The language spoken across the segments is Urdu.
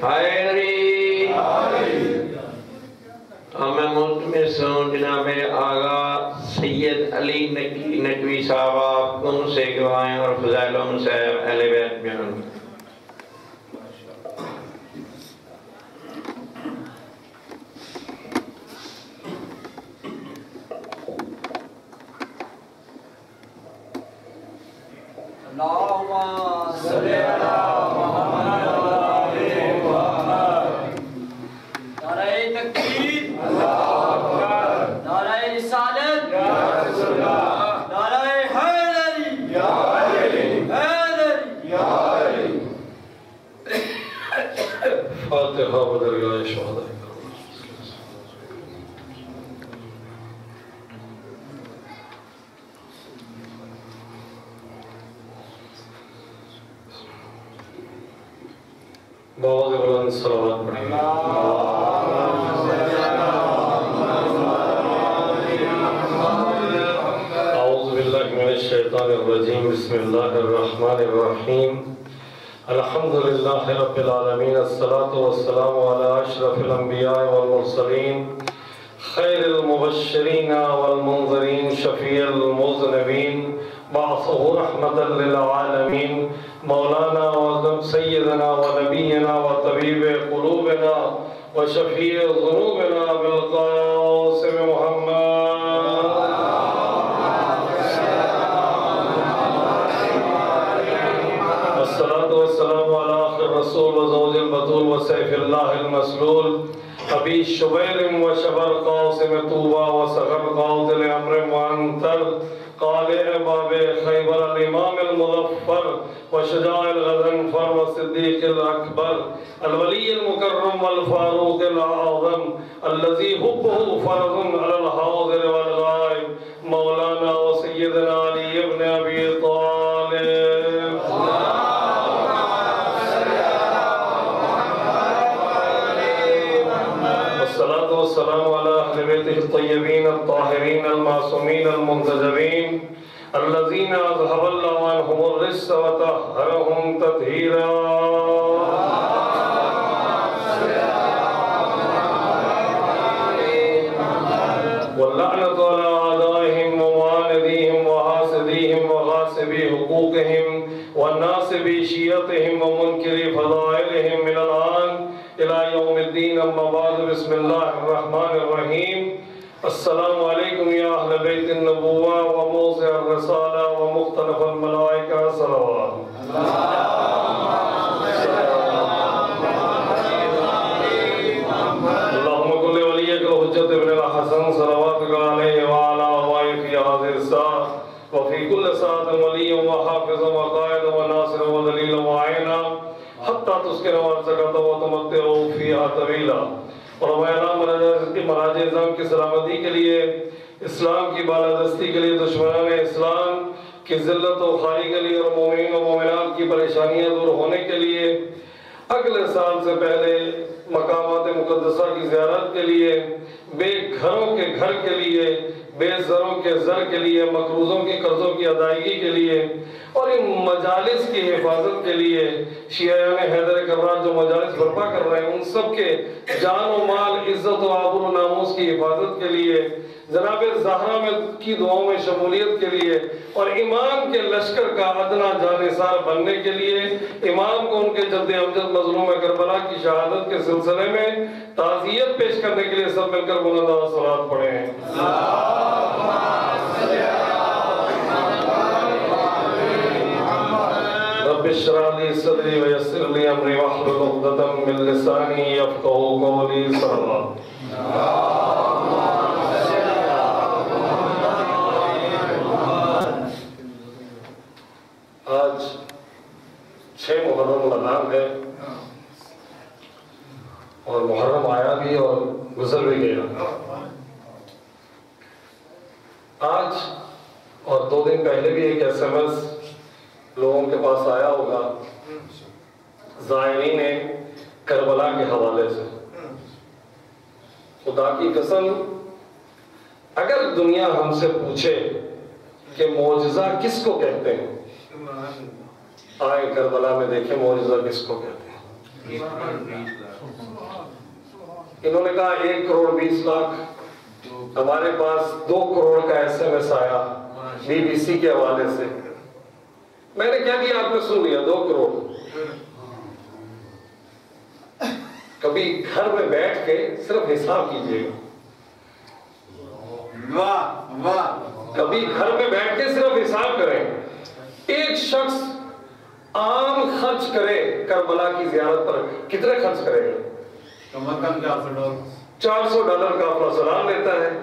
حیدری میں ملتمس ہوں جناب آغا سید علی نقوی صاحب آپ ان سے گوائیں اور فضائل ان سے اہل بیت بیان. اللهم صل على محمد وعلى محمد. نعرہ تکبیر، اللہ اکبر. نعرہ رسالت، یا رسول اللہ. نعرہ حیدری، یا علی. حیدری، یا علی. فاتحہ بدرگاہ شہداء. بہت بلند صلوات پڑھیں. اعوذ باللہ من الشیطان الرجیم. بسم اللہ الرحمن الرحیم. الحمدللہ رب العالمین. الصلاة والسلام علی اشرف الانبیاء والمرسلین خیر المبشرین والمنذرین شفیع المذنبین بعثه رحمتا للعالمین مولانا و سیدنا و نبینا و طبیب قلوبنا و شفیع ذنوبنا بالقاسم محمد. والصلاة والسلام على آخر الرسول و زوج البطول و سیف اللہ المسلول ابی شبیر و شبر قاسم طوبہ و سغر قاضل امر وانتر قالع باب خیبر الامام المظفر وشجاع الغضنفر والصدیق الاکبر الولی المکرم والفاروق الاعظم الذي حبه فرض على الحاضر والغائب مولانا وسیدنا علی ابن ابی طالب. والصلاة والسلام على أهل بيته الطيبين الطاهرين المعصومين المنتجبين الذين أذهب الله عنهم الرجس وطهرهم تطهيرا. واللعنة على أعدائهم ومعانديهم وحاسديهم وغاصبي حقوقهم والناصبي شيعتهم ومنكري فضائلهم من الآن إلى يوم الدين. أما بعد. بسم الله الرحمن الرحيم. السلام عليكم يا أهل بيت النبوة وموضع الرسالة ومختلف الملائكة صلوات. اللهم كل وليك الحجة ابن الحسن صلواتك عليه وعلى آبائه في هذه الساعة وفي كل ساعة ولي وحافظ وقائد وناصر ودليل وعينا حتى تسكن ورزقت وتمتعوا فيها طويلا. اور میں مراج نظام کی سلامتی کے لیے، اسلام کی بالادستی کے لیے، دشمنان اسلام کی ذلت و خاری کے لیے اور مومنین و مومنات کی پریشانیاں دور ہونے کے لیے اگلے سال سے پہلے مقامات مقدسہ کی زیارت کے لیے، بے گھروں کے گھر کے لیے، بے زروں کے زر کے لیے، مقروضوں کی قرضوں کی ادائیگی کے لیے اور ان مجالس کی حفاظت کے لیے شیعیان حیدر کرار جو مجالس برپا کر رہے ہیں ان سب کے جان و مال، عزت و آبرو و ناموس کی حفاظت کے لیے، جناب زہرا میں کی دعاؤں میں شمولیت کے لیے اور امام کے لشکر کا ادنا جانثار بننے کے لیے، امام کو ان کے جد امجد مظلوم کربلا کی شہادت کے سلسلے میں تعزیت پیش کرنے کے لیے سب مل کر بلند آواز صلوات پڑھیں ہیں. رب اشرح لي صدري ويسر لي امري واحلل عقدة من لساني يفقهوا قولي. صلی اللہ. آج 6 محرم رمضان ہے اور محرم آیا بھی اور گزر بھی گیا. آج اور 2 دن پہلے بھی ایک SMS لوگوں کے پاس آیا ہوگا زائرین کربلا کے حوالے سے. خدا کی قسم اگر دنیا ہم سے پوچھے کہ معجزہ کس کو کہتے ہیں، آئے کربلا میں دیکھیں معجزہ کس کو کہتے ہیں. انہوں نے کہا 1 کروڑ 20 لاکھ. ہمارے پاس 2 کروڑ کا SMS آیا BBC کے حوالے سے. میں نے کیا کیا آپ نے سن لیا 2 کروڑ. کبھی گھر میں بیٹھ کے صرف حساب کیجئے گا. کبھی گھر میں بیٹھ کے صرف حساب کریں. ایک شخص عام خرچ کرے کربلا کی زیارت پر کتنے خرچ کرے گا؟ کم از کم $400 کا اپنا سلام لیتا ہے.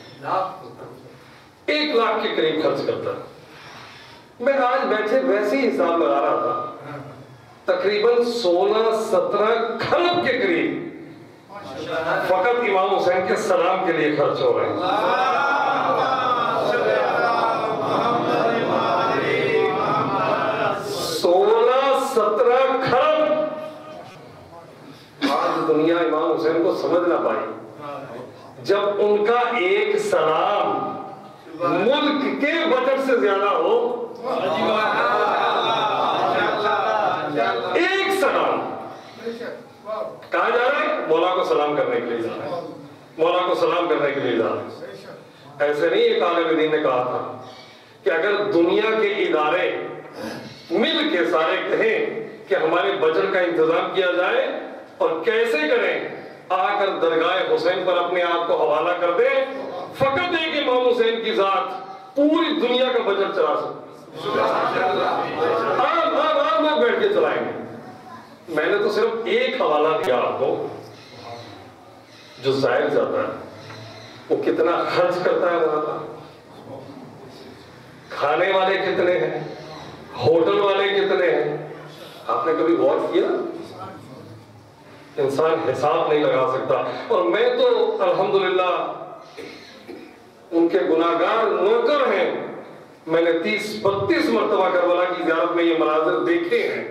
1 لاکھ کے قریب خرچ کرتا ہے. میں آج بیٹھے ویسے ہی حساب لگا رہا تھا, تقریباً 16-17 کھرب کے قریب فقط امام حسین کے سلام کے لیے خرچ ہو رہے ہیں. 16-17 کھرب. آج دنیا امام حسین کو سمجھ نہ پائی. جب ان کا ایک سلام ملک کے بجٹ سے زیادہ ہو, ایک سلام کہاں جا رہے ہیں؟ مولا کو سلام کرنے کے لیے جا رہے ہیں. مولا کو سلام کرنے کے لیے جا رہے ہیں. ایسے نہیں ایک عالم دین نے کہا تھا کہ اگر دنیا کے ادارے مل کے سارے کہیں کہ ہمارے بجٹ کا انتظام کیا جائے اور کیسے کریں, آ کر درگاہ حسین پر اپنے آپ کو حوالہ کر دیں, فقط ایک امام حسین کی ذات پوری دنیا کا بجٹ چلا سکتے. عام لوگ بیٹھ کے چلائیں گے. میں نے تو صرف ایک حوالہ دیا آپ کو. جو زائر جاتا ہے وہ کتنا خرچ کرتا ہے وہاں پر, کھانے والے کتنے ہیں, ہوٹل والے کتنے ہیں. آپ نے کبھی غور کیا؟ انسان حساب نہیں لگا سکتا. اور میں تو الحمدللہ ان کے گناہگار نوکر ہیں. میں نے 30-32 مرتبہ کربلا کی زیارت میں یہ مناظر دیکھے ہیں,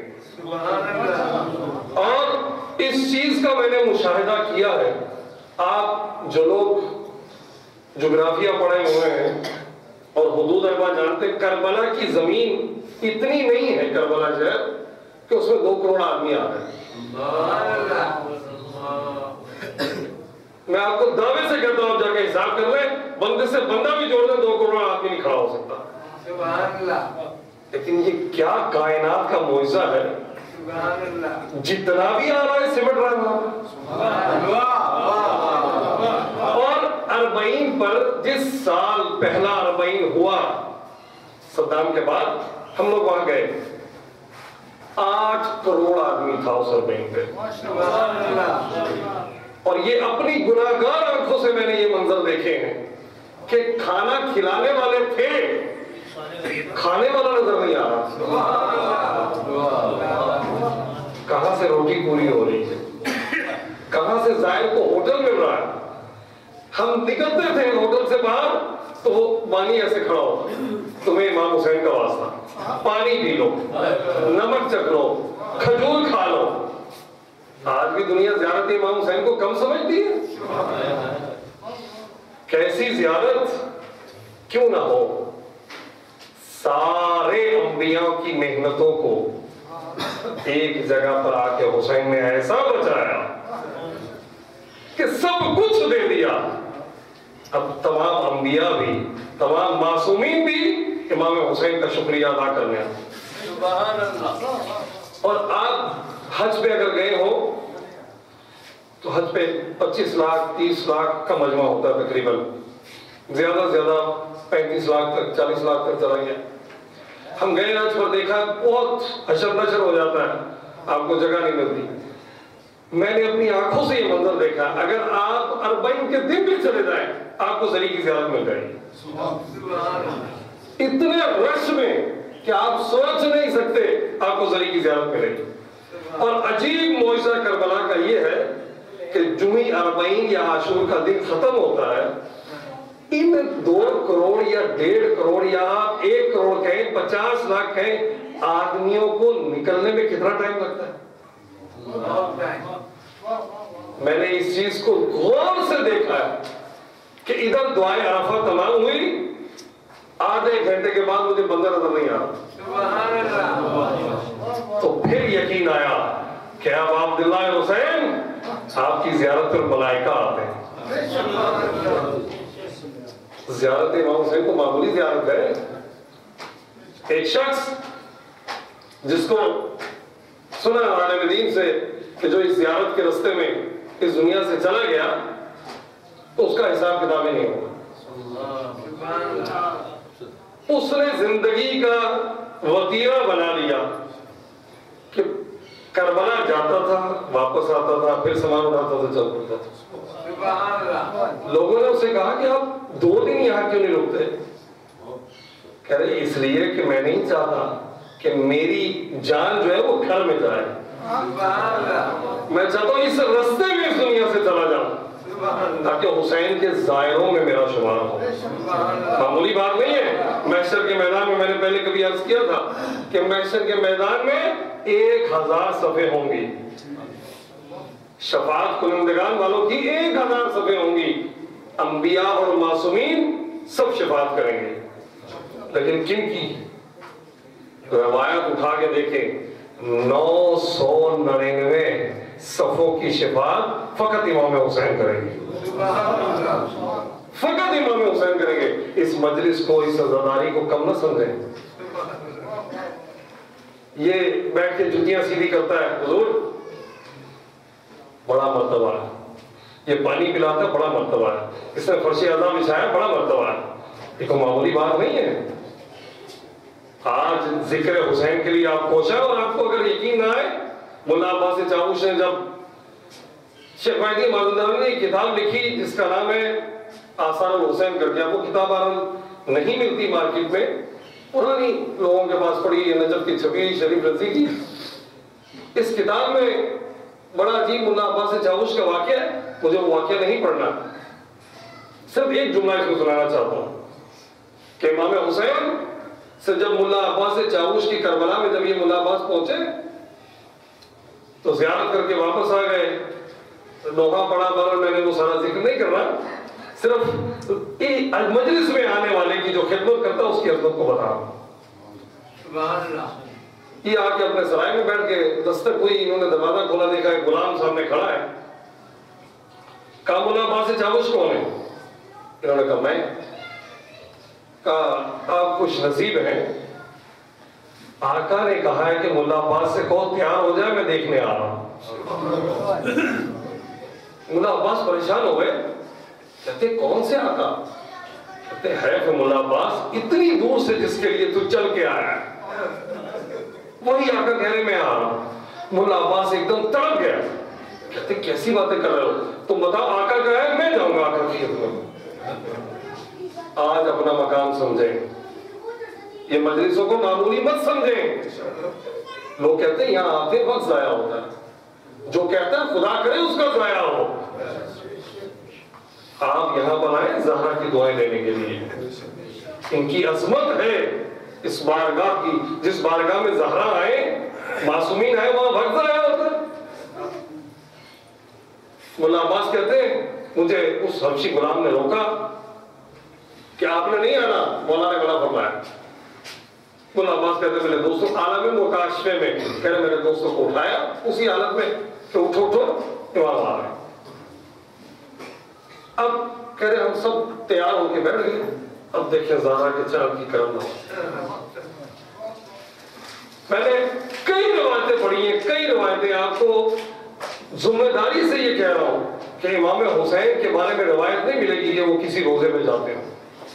اور اس چیز کا میں نے مشاہدہ کیا ہے. آپ جو لوگ جغرافیہ پڑھے ہوئے ہیں اور حدود اربع جانتے, کربلا کی زمین اتنی نہیں ہے کربلا شہر کہ اس میں 2 کروڑ آدمی آ رہے ہیں. میں آپ کو دعوے سے کہتا ہوں, جا کے حساب کر لیں, بندے سے بندہ بھی جوڑ دیں 2 کروڑ آدمی نہیں کھڑا ہو سکتا. لیکن یہ کیا کائنات کا معجزہ ہے. جتنا بھی آ رہا ہے سمٹ رہا ہے. اور 40 پر جس سال پہلا 40 ہوا صدام کے بعد, ہم لوگ وہاں گئے, 8 کروڑ آدمی تھا اس 40 پہ. اور یہ اپنی گناہگار آنکھوں سے میں نے یہ منظر دیکھے ہیں کہ کھانا کھلانے والے تھے, کھانے والا نظر نہیں آ رہا. کہاں سے روٹی پوری ہو رہی ہے, کہاں سے زائر کو ہوٹل مل رہا ہے. ہم نکلتے تھے ہوٹل سے باہر تو وہ بانی ایسے کھڑا ہوتا, تمہیں امام حسین کا واسطہ, پانی پی لو, نمک چکھ لو, کھجور کھا لو. آج بھی دنیا زیارت امام حسین کو کم سمجھتی ہے. کیسی زیارت کیوں نہ ہو. سارے انبیاء کی محنتوں کو ایک جگہ پر آ کے حسین نے ایسا بچایا کہ سب کچھ دے دیا. اب تمام انبیاء بھی, تمام معصومین بھی امام حسین کا شکریہ ادا کرنے ہیں. سبحان اللہ. اور آپ حج پہ اگر گئے ہو تو حج پہ 25 لاکھ 30 لاکھ کا مجمع ہوتا ہے تقریباً, زیادہ سے زیادہ 35 لاکھ تک 40 لاکھ تک چلا گیا. ہم گئے حج پر, دیکھا بہت حشر نشر ہو جاتا ہے, آپ کو جگہ نہیں ملتی. میں نے اپنی آنکھوں سے یہ منظر دیکھا. اگر آپ 40 کے دن بھی چلے جائیں آپ کو ذری کی زیارت مل جائے گی. اتنے رش میں کہ آپ سوچ نہیں سکتے آپ کو ذری کی زیارت ملے گی. اور عجیب معجزہ کربلا کا یہ ہے کہ جمعی 40 یا عاشور کا دن ختم ہوتا ہے, ان 2 کروڑ یا 1.5 کروڑ یا آپ 1 کروڑ کہیں 50 لاکھ کہیں آدمیوں کو نکلنے میں کتنا ٹائم لگتا ہے. میں نے اس چیز کو غور سے دیکھا ہے کہ ادھر دعائیں عرفہ تمام ہوئی, آدھے گھنٹے کے بعد مجھے بندہ نظر نہیں آ رہا. تو پھر یقین آیا کہ اب عبداللہ حسین آپ کی زیارت پر ملائکہ آتے ہیں. زیارت امام حسین کو معمولی زیارت ہے. ایک شخص جس کو سنا عالم دین سے کہ جو اس زیارت کے رستے میں اس دنیا سے چلا گیا تو اس کا حساب کتاب ہی نہیں ہوگا. اس نے زندگی کا وتیرہ بنا لیا کہ کربلا جاتا تھا واپس آتا تھا پھر سامان اٹھاتا تھا چل پڑتا تھا. لوگوں نے اسے کہا کہ آپ 2 دن یہاں کیوں نہیں رکتے؟ کہہ رہے اس لیے کہ میں نہیں چاہتا کہ میری جان جو ہے وہ گھر میں جائے. میں چاہتا ہوں اس رستے میں اس دنیا سے چلا جاؤں تاکہ حسین کے زائروں میں میرا شمار ہو. معمولی بات نہیں ہے. محشر کے میدان میں میں نے پہلے کبھی عرض کیا تھا کہ محشر کے میدان میں 1000 صفیں ہوں گی. شفاعت کنندگان والوں کی 1000 صفیں ہوں گی. انبیاء اور معصومین سب شفاعت کریں گے. لیکن کن کی؟ روایت اٹھا کے دیکھیں 999 صفوں کی شفاعت فقط امام حسین کریں گے. فقط امام حسین کریں گے. اس مجلس کو اس عزاداری کو کم نہ سمجھیں. یہ بیٹھ کے جتیاں سیدھی کرتا ہے حضور بڑا مرتبہ ہے. یہ پانی پلاتا ہے بڑا مرتبہ ہے. اس نے فرش اعظم بچھایا بڑا مرتبہ ہے. یہ کوئی معمولی بات نہیں ہے. آج ذکر حسین کے لیے آپ پہنچا اور آپ کو اگر یقین نہ آئے ملا عباس چاوش نے جب شیخ مہدی مازندرانی نے کتاب لکھی جس کا نام ہے آثار الحسین کر کے. وہ کتاب نہیں ملتی مارکیٹ میں. پرانی لوگوں کے پاس پڑی ہے نجف کی چھپی شریف رضی کی. اس کتاب میں بڑا عجیب ملا عباس چاوش کا واقعہ ہے. مجھے وہ واقعہ نہیں پڑھنا. صرف ایک جملہ اس کو سنانا چاہتا ہوں کہ امام حسین سے جب ملا عباس چاوش کی کربلا میں جب یہ ملا عباس پہنچے تو زیارت کر کے واپس آ گئے. نوحہ پڑا بار میں نے وہ سارا ذکر نہیں کرنا. صرف مجلس میں آنے والے کی جو خدمت کرتا اس کی عظمت کو بتا رہا ہوں. یہ آ کے اپنے سرائے میں بیٹھ کے دستک ہوئی. انہوں نے دروازہ کھولا دیکھا ایک غلام سامنے کھڑا ہے. کہا ملا عباس چاوش کون ہے؟ انہوں نے کہا میں. کہا آپ خوش نصیب ہیں. آقا نے کہا ہے کہ ملا عباس سے کہو تیار ہو جائے میں دیکھنے آ رہا ہوں. ملا عباس پریشان ہو گئے. کہتے کون سے آقا؟ کہتے ہے کہ ملا عباس اتنی دور سے جس کے لیے تو چل کے آیا ہے وہی آقا کہہ رہے میں آ رہا ہوں. ملا عباس ایک دم تڑپ گیا. کہتے کیسی باتیں کر رہے ہو تم بتاؤ آقا کہا ہے میں جاؤں گا آقا کی خدمت. آج اپنا مقام سمجھیں. یہ مجلسوں کو معمولی مت سمجھیں. لوگ کہتے ہیں یہاں آتے وقت ضائع ہوتا ہے. جو کہتا ہے خدا کرے اس کا ضائع ہو. آپ یہاں پر آئے زہرا کی دعائیں لینے کے لیے. ان کی عظمت ہے اس بارگاہ کی. جس بارگاہ میں زہرا آئے معصومین آئے وہاں وقت ضائع ہوتا ہے. ملا عباس کہتے ہیں مجھے اس حبشی غلام نے روکا کہ آپ نے نہیں آنا. مولا نے بڑا فرمایا. ملا عباس کہتے ہیں میرے دوستوں عالم مکاشفے میں کہہ رہے میرے دوستوں کو اٹھایا اسی حالت میں کہ اٹھو امام آ رہے. اب کہہ رہے ہم سب تیار ہو کے بیٹھ گئے. اب دیکھیں زہرا کے چاند کی کرم نہ. میں نے کئی روایتیں پڑھی ہیں کئی روایتیں. آپ کو ذمہ داری سے یہ کہہ رہا ہوں کہ امام حسین کے بارے میں روایت نہیں ملے گی کہ وہ کسی روزے میں جاتے ہوں.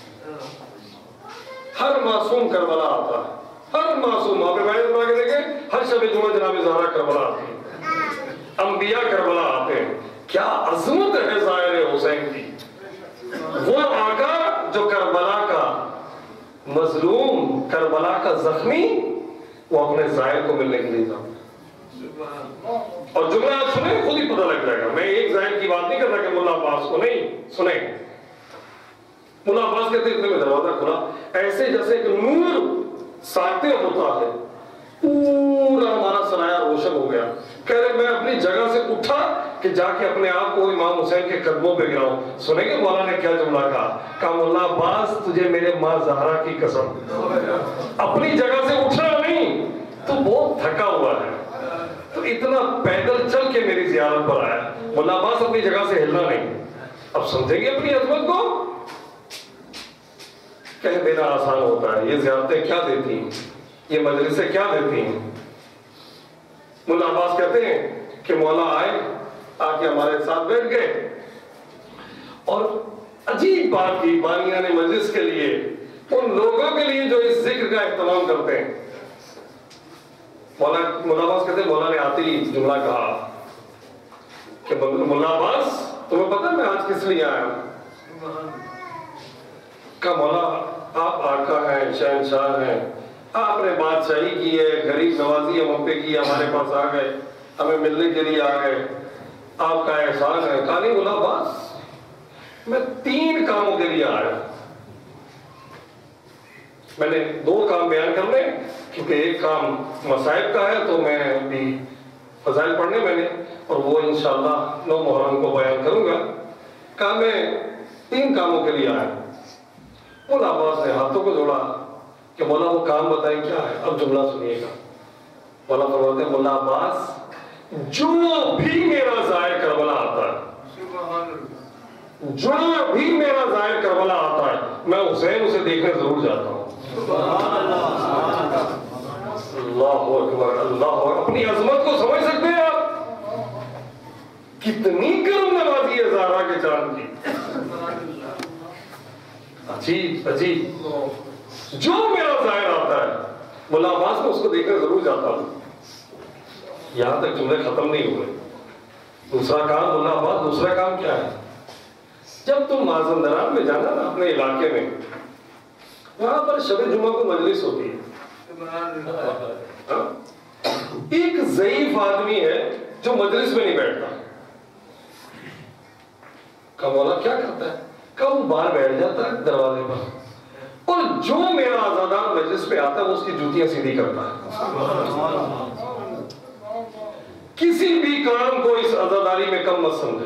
ہر معصوم کربلا آتا ہے. ہر معصوم آپ روایت بنا کے دیکھیں ہر شب جمعہ جناب زہرا کربلا آتی ہے. انبیاء کربلا آتے ہیں. کیا عظمت ہے ظاہر حسین کی. وہ آقا جو کربلا کا مظلوم کربلا کا زخمی وہ اپنے ظاہر کو ملنے کے لیے جاتا. اور جملہ آپ سنیں خود ہی پتہ لگ جائے گا. میں ایک ظاہر کی بات نہیں کرتا کہ ملا عباس کو نہیں سنیں. ملا عباس کہتے اتنے میں دروازہ کھلا ایسے جیسے کہ نور ساتے ہوتا ہے. پورا ہمارا سرایہ روشن ہو گیا. کہہ رہے میں اپنی جگہ سے اٹھا کہ جا کے اپنے آپ کو امام حسین کے قدموں پہ گراؤں. سنیں گے مولا نے کیا جملہ کہا. کہا مولا عباس تجھے میرے ماں زہرا کی قسم اپنی جگہ سے اٹھنا نہیں تو بہت تھکا ہوا ہے. تو اتنا پیدل چل کے میری زیارت پر آیا. مولا عباس اپنی جگہ سے ہلنا نہیں. اب سمجھیں گے اپنی عظمت کو. کہہ دینا آسان ہوتا ہے. یہ زیارتیں کیا دیتی ہیں, یہ مجلسیں کیا دیتی ہیں. مولا عباس کہتے ہیں کہ مولا آئے, آ کے ہمارے ساتھ بیٹھ گئے, اور عجیب بات کی بانیان مجلس کے لیے, ان لوگوں کے لیے جو اس ذکر کا اہتمام کرتے ہیں. مولا عباس کہتے ہیں مولا نے آتے ہی جملہ کہا کہ مولا عباس تمہیں پتہ ہے میں آج کس لیے آیا ہوں؟ کہا مولا آپ آقا ہیں, شہنشاہ ہیں, آپ نے بادشاہی کی ہے, غریب نوازی ہم پہ کی, ہمارے پاس آ گئے, ہمیں ملنے کے لیے آ گئے, آپ کا احسان ہے. کہا نہیں مولا عباس میں 3 کاموں کے لیے آیا. میں نے 2 کام بیان کرنے, کیونکہ ایک کام مصائب کا ہے تو میں بھی فضائل پڑھنے میں نے, اور وہ انشاءاللہ 9 محرم کو بیان کروں گا. کہا میں 3 کاموں کے لیے آیا. مولا عباس نے ہاتھوں کو جوڑا کہ مولا وہ کام بتائیں کیا ہے. اب جملہ سنیے گا. مولا فرماتے ہیں مولا عباس جو بھی میرا زائر کربلا آتا ہے, جو بھی میرا زائر کربلا آتا ہے, میں حسین اسے دیکھنے ضرور جاتا ہوں. اللہ اکبر, اللہ اکبر. اپنی عظمت کو سمجھ سکتے ہیں آپ؟ کتنی کرم نوازی ہے زہرا کے چاند کی. عجیب عجیب. جو میرا زائر آتا ہے مولا عباس میں اس کو دیکھنے ضرور جاتا ہوں. یہاں تک جملے ختم نہیں ہوئے. دوسرا کام مولا عباس, دوسرا کام کیا ہے؟ جب تم مازندران میں جانا نا اپنے علاقے میں, وہاں پر شب جمعہ کو مجلس ہوتی ہے. ایک ضعیف آدمی ہے جو مجلس میں نہیں بیٹھتا. کہا مولا کیا کرتا ہے؟ کہا وہ باہر بیٹھ جاتا ہے دروازے پر, اور جو میرا آزادار مجلس پہ آتا ہے وہ اس کی جوتیاں سیدھی کرتا ہے. کسی بھی کام کو اس عزاداری میں کم مت سمجھے.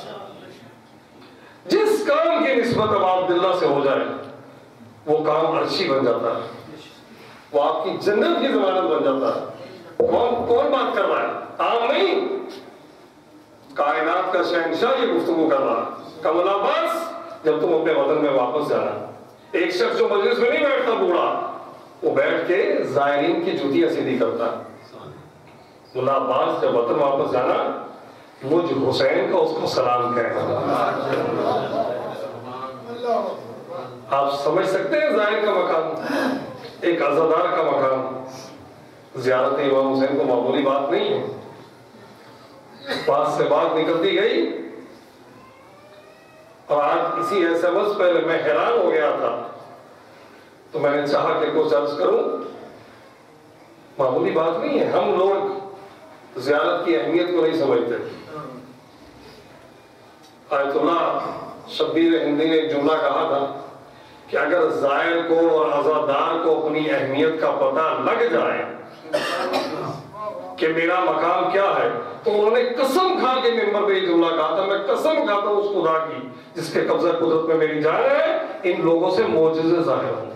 جس کام کی نسبت اب عبداللہ سے ہو جائے وہ کام عرشی بن جاتا ہے, وہ آپ کی جنت کی ضمانت بن جاتا ہے. کون بات کر رہا ہے؟ عام نہیں, کائنات کا شہنشاہ یہ گفتگو کر رہا ہے. مولا عباس جب تم اپنے وطن میں واپس جانا, ایک شخص جو مجلس میں نہیں بیٹھتا بوڑھا, وہ بیٹھ کے زائرین کی جوتیاں سیدھی کرتا ہے. مولا عباس جب وطن واپس جانا, مجھ حسین کا اس کو سلام کہنا. آپ سمجھ سکتے ہیں زائر کا مقام, ایک عزادار کا مقام. زیارت امام حسین کو معمولی بات نہیں ہے. بات سے بات نکلتی گئی, اور آج اسی ایسے وقت پہلے میں حیران ہو گیا تھا, تو میں نے چاہا کہ کچھ عرض کروں. معمولی بات نہیں ہے. ہم لوگ زیارت کی اہمیت کو نہیں سمجھتے. آیت اللہ شبیر ہندی نے ایک جملہ کہا تھا کہ اگر زائر کو اور عزادار کو اپنی اہمیت کا پتہ لگ جائے کہ میرا مقام کیا ہے, تو انہوں نے قسم کھا کے ممبر پہ یہ جملہ کہا تھا, میں قسم کھاتا ہوں اس خدا کی جس کے قبضہ قدرت میں میری جان ہے, ان لوگوں سے معجزے ظاہر ہوں.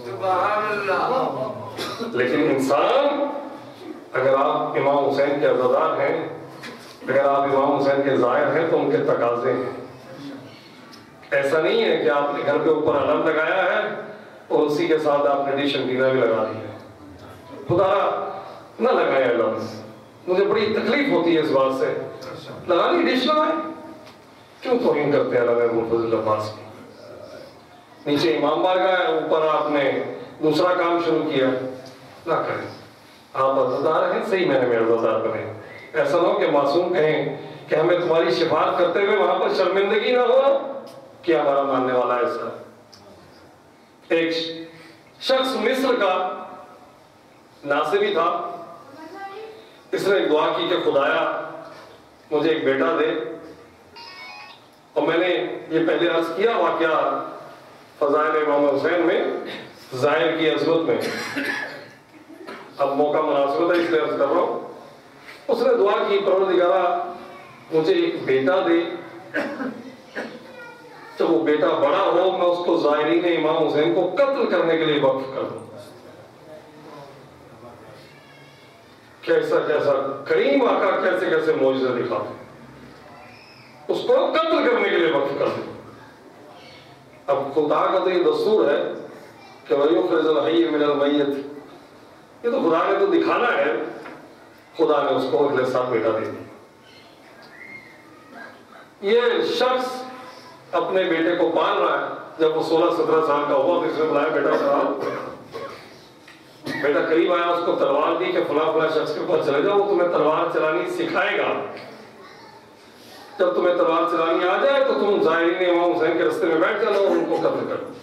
لیکن انسان, اگر آپ امام حسین کے عزادار ہیں, اگر آپ امام حسین کے زائر ہیں, تو ان کے تقاضے ہیں. ایسا نہیں ہے کہ آپ نے گھر کے اوپر علم لگایا ہے اور اسی کے ساتھ آپ نے ڈش انٹینا بھی لگا دی ہے. خدا نہ لگائے علم. مجھے بڑی تکلیف ہوتی ہے اس بات سے. لگانی ڈش لگائے, کیوں توہین کرتے ہیں علامہ مرتضی عباس کی؟ نیچے امام بارگاہ ہے, اوپر آپ نے دوسرا کام شروع کیا. نہ کریں. آپ عزادار ہیں, صحیح میں نے میرے عزادار بنے. ایسا نہ ہو کہ معصوم کہیں کہ ہمیں تمہاری شفاعت کرتے ہوئے وہاں پر شرمندگی نہ ہو کہ ہمارا ماننے والا ایسا. ایک شخص مصر کا ناصبی تھا, اس نے ایک دعا کی کہ خدایا مجھے ایک بیٹا دے. اور میں نے یہ پہلے عرض کیا واقعہ فضائل امام حسین میں, زائر کی عظمت میں. اب موقع مناسبت ہے اس لیے عرض کر رہا ہوں. اس نے دعا کی پروردگارا مجھے ایک بیٹا دے, جب وہ بیٹا بڑا ہو میں اس کو زائرین امام حسین کو قتل کرنے کے لیے وقف کر دوں. کیسا کیسا کریم آقا کیسے کیسے معجزے دکھاتے ہیں، اس کو قتل کرنے کے لیے وقف کر دیں۔ اب خدا کا تو یہ دستور ہے کہ وَيُخْرِجُ الْحَيَّ مِنَ الْمَيِّتِ، یہ تو خدا نے تو دکھانا ہے، خدا نے اس کو اگلے سال بیٹا دے دیا۔ یہ شخص اپنے بیٹے کو پال رہا ہے، جب وہ 16-17 سال کا ہوا تو اس نے بلایا بیٹا چلاؤ۔ بیٹا قریب آیا، اس کو تلوار دی کہ فلاں فلاں شخص کے پاس چلے جاؤ، وہ تمہیں تلوار چلانی سکھائے گا، جب تمہیں تلوار چلانی آ جائے تو تم زائرین امام حسین کے رستے میں بیٹھ جانا اور ان کو قتل کر دو۔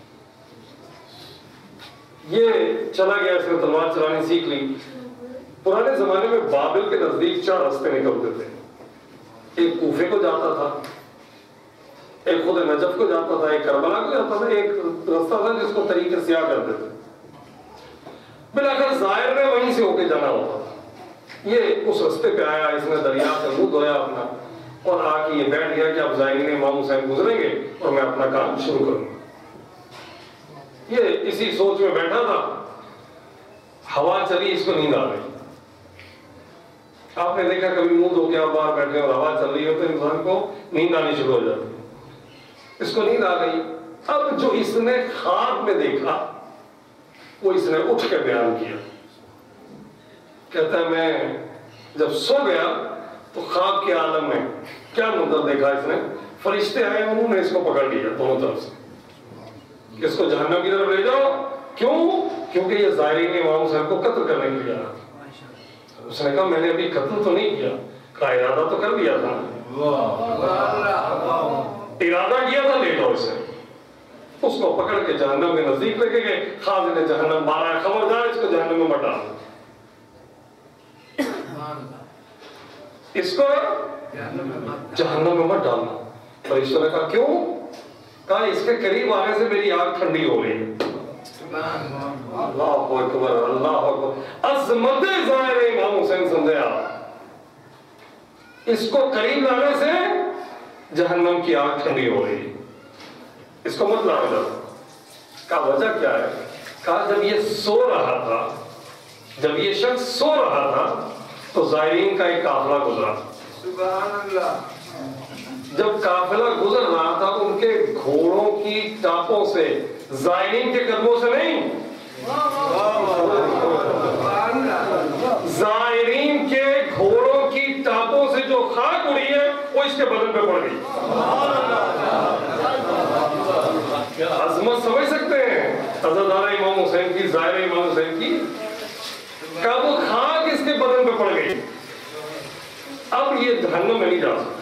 یہ چلا گیا، اس نے تلوار چلانی سیکھ لی۔ پرانے زمانے میں بابل کے نزدیک 4 راستے نکلتے تھے، ایک کوفے کو جاتا تھا، ایک خود نجف کو جاتا تھا، ایک کربلا کو جاتا تھا، ایک راستہ تھا جس کو طریق سیاہ کرتے تھے۔ بلاخر زائر نے وہیں سے ہو کے جانا ہوتا تھا۔ یہ اس راستے پہ آیا، اس نے دریا سے منہ دھویا اپنا اور آ کے یہ بیٹھ گیا کہ اب زائرین امام حسین گزریں گے اور میں اپنا کام شروع کروں گا۔ یہ اسی سوچ میں بیٹھا تھا، ہوا چلی، اس کو نیند آ گئی۔ آپ نے دیکھا کبھی منہ دھو کے آپ باہر بیٹھے اور ہوا چل رہی ہو تو انسان کو نیند آنی شروع ہو جاتی ہے۔ اس کو نیند آ گئی۔ اب جو اس نے خواب میں دیکھا وہ اس نے اٹھ کے بیان کیا۔ کہتا ہے میں جب سو گیا تو خواب کے عالم میں کیا منظر دیکھا اس نے، فرشتے آئے، انہوں نے اس کو پکڑ لیا دونوں طرف سے، اس کو جہنم کی طرف لے جاؤ۔ کیوں؟ کیونکہ یہ زائرین امام حسین کو قتل کرنے کے لیے آیا۔ اس نے کہا میں نے ابھی قتل تو نہیں کیا، کا ارادہ تو کر لیا تھا، ارادہ کیا تھا، لے جاؤ اسے۔ اس کو پکڑ کے جہنم کے نزدیک لے کے گئے، خازن جہنم مارا ہے، خبردار اس کو جہنم میں مت ڈالنا، اس کو جہنم میں مت ڈالنا۔ فرشتوں نے کہا کیوں؟ کہا اس کے قریب آنے سے میری آنکھ ٹھنڈی ہو گئی۔ اللہ اکبر، اللہ اکبر، عظمت ظاہر امام حسین سمجھے آپ، اس کو قریب لانے سے جہنم کی آنکھ ٹھنڈی ہو گئی، اس کو مت لانا جاتا۔ کہا وجہ کیا ہے؟ کہا جب یہ سو رہا تھا، جب یہ شخص سو رہا تھا تو زائرین کا ایک قافلہ گزرا۔ سبحان اللہ۔ جب قافلہ گزر رہا تھا ان کے گھوڑوں کی ٹاپوں سے، زائرین کے قدموں سے نہیں، زائرین کے گھوڑوں کی ٹاپوں سے جو خاک اڑی ہے وہ اس کے بدن پہ پڑ گئی۔ عظمت سمجھ سکتے ہیں عزادارہ امام حسین کی، زائر امام حسین کی، کہ وہ خاک اس کے بدن پہ پڑ گئی۔ اب یہ جہنم میں نہیں جا سکتا۔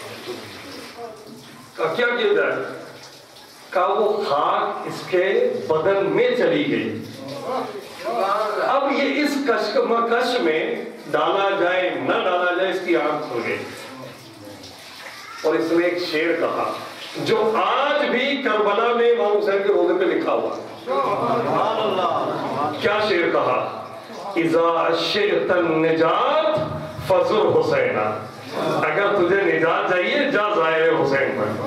کیا کیا جائے؟ کہ وہ خاک اس کے بدن میں چلی گئی۔ اب یہ اس کشمکش میں ڈالا جائے نہ ڈالا جائے، اس کی آنکھ کھل گئی اور اس نے ایک شعر کہا جو آج بھی کربلا میں امام حسین کے روضے پہ لکھا ہوا ہے۔ کیا شعر کہا؟ اذا شئت النجات فزر حسینا، اگر تجھے نجات چاہیے جا زائر حسین پر۔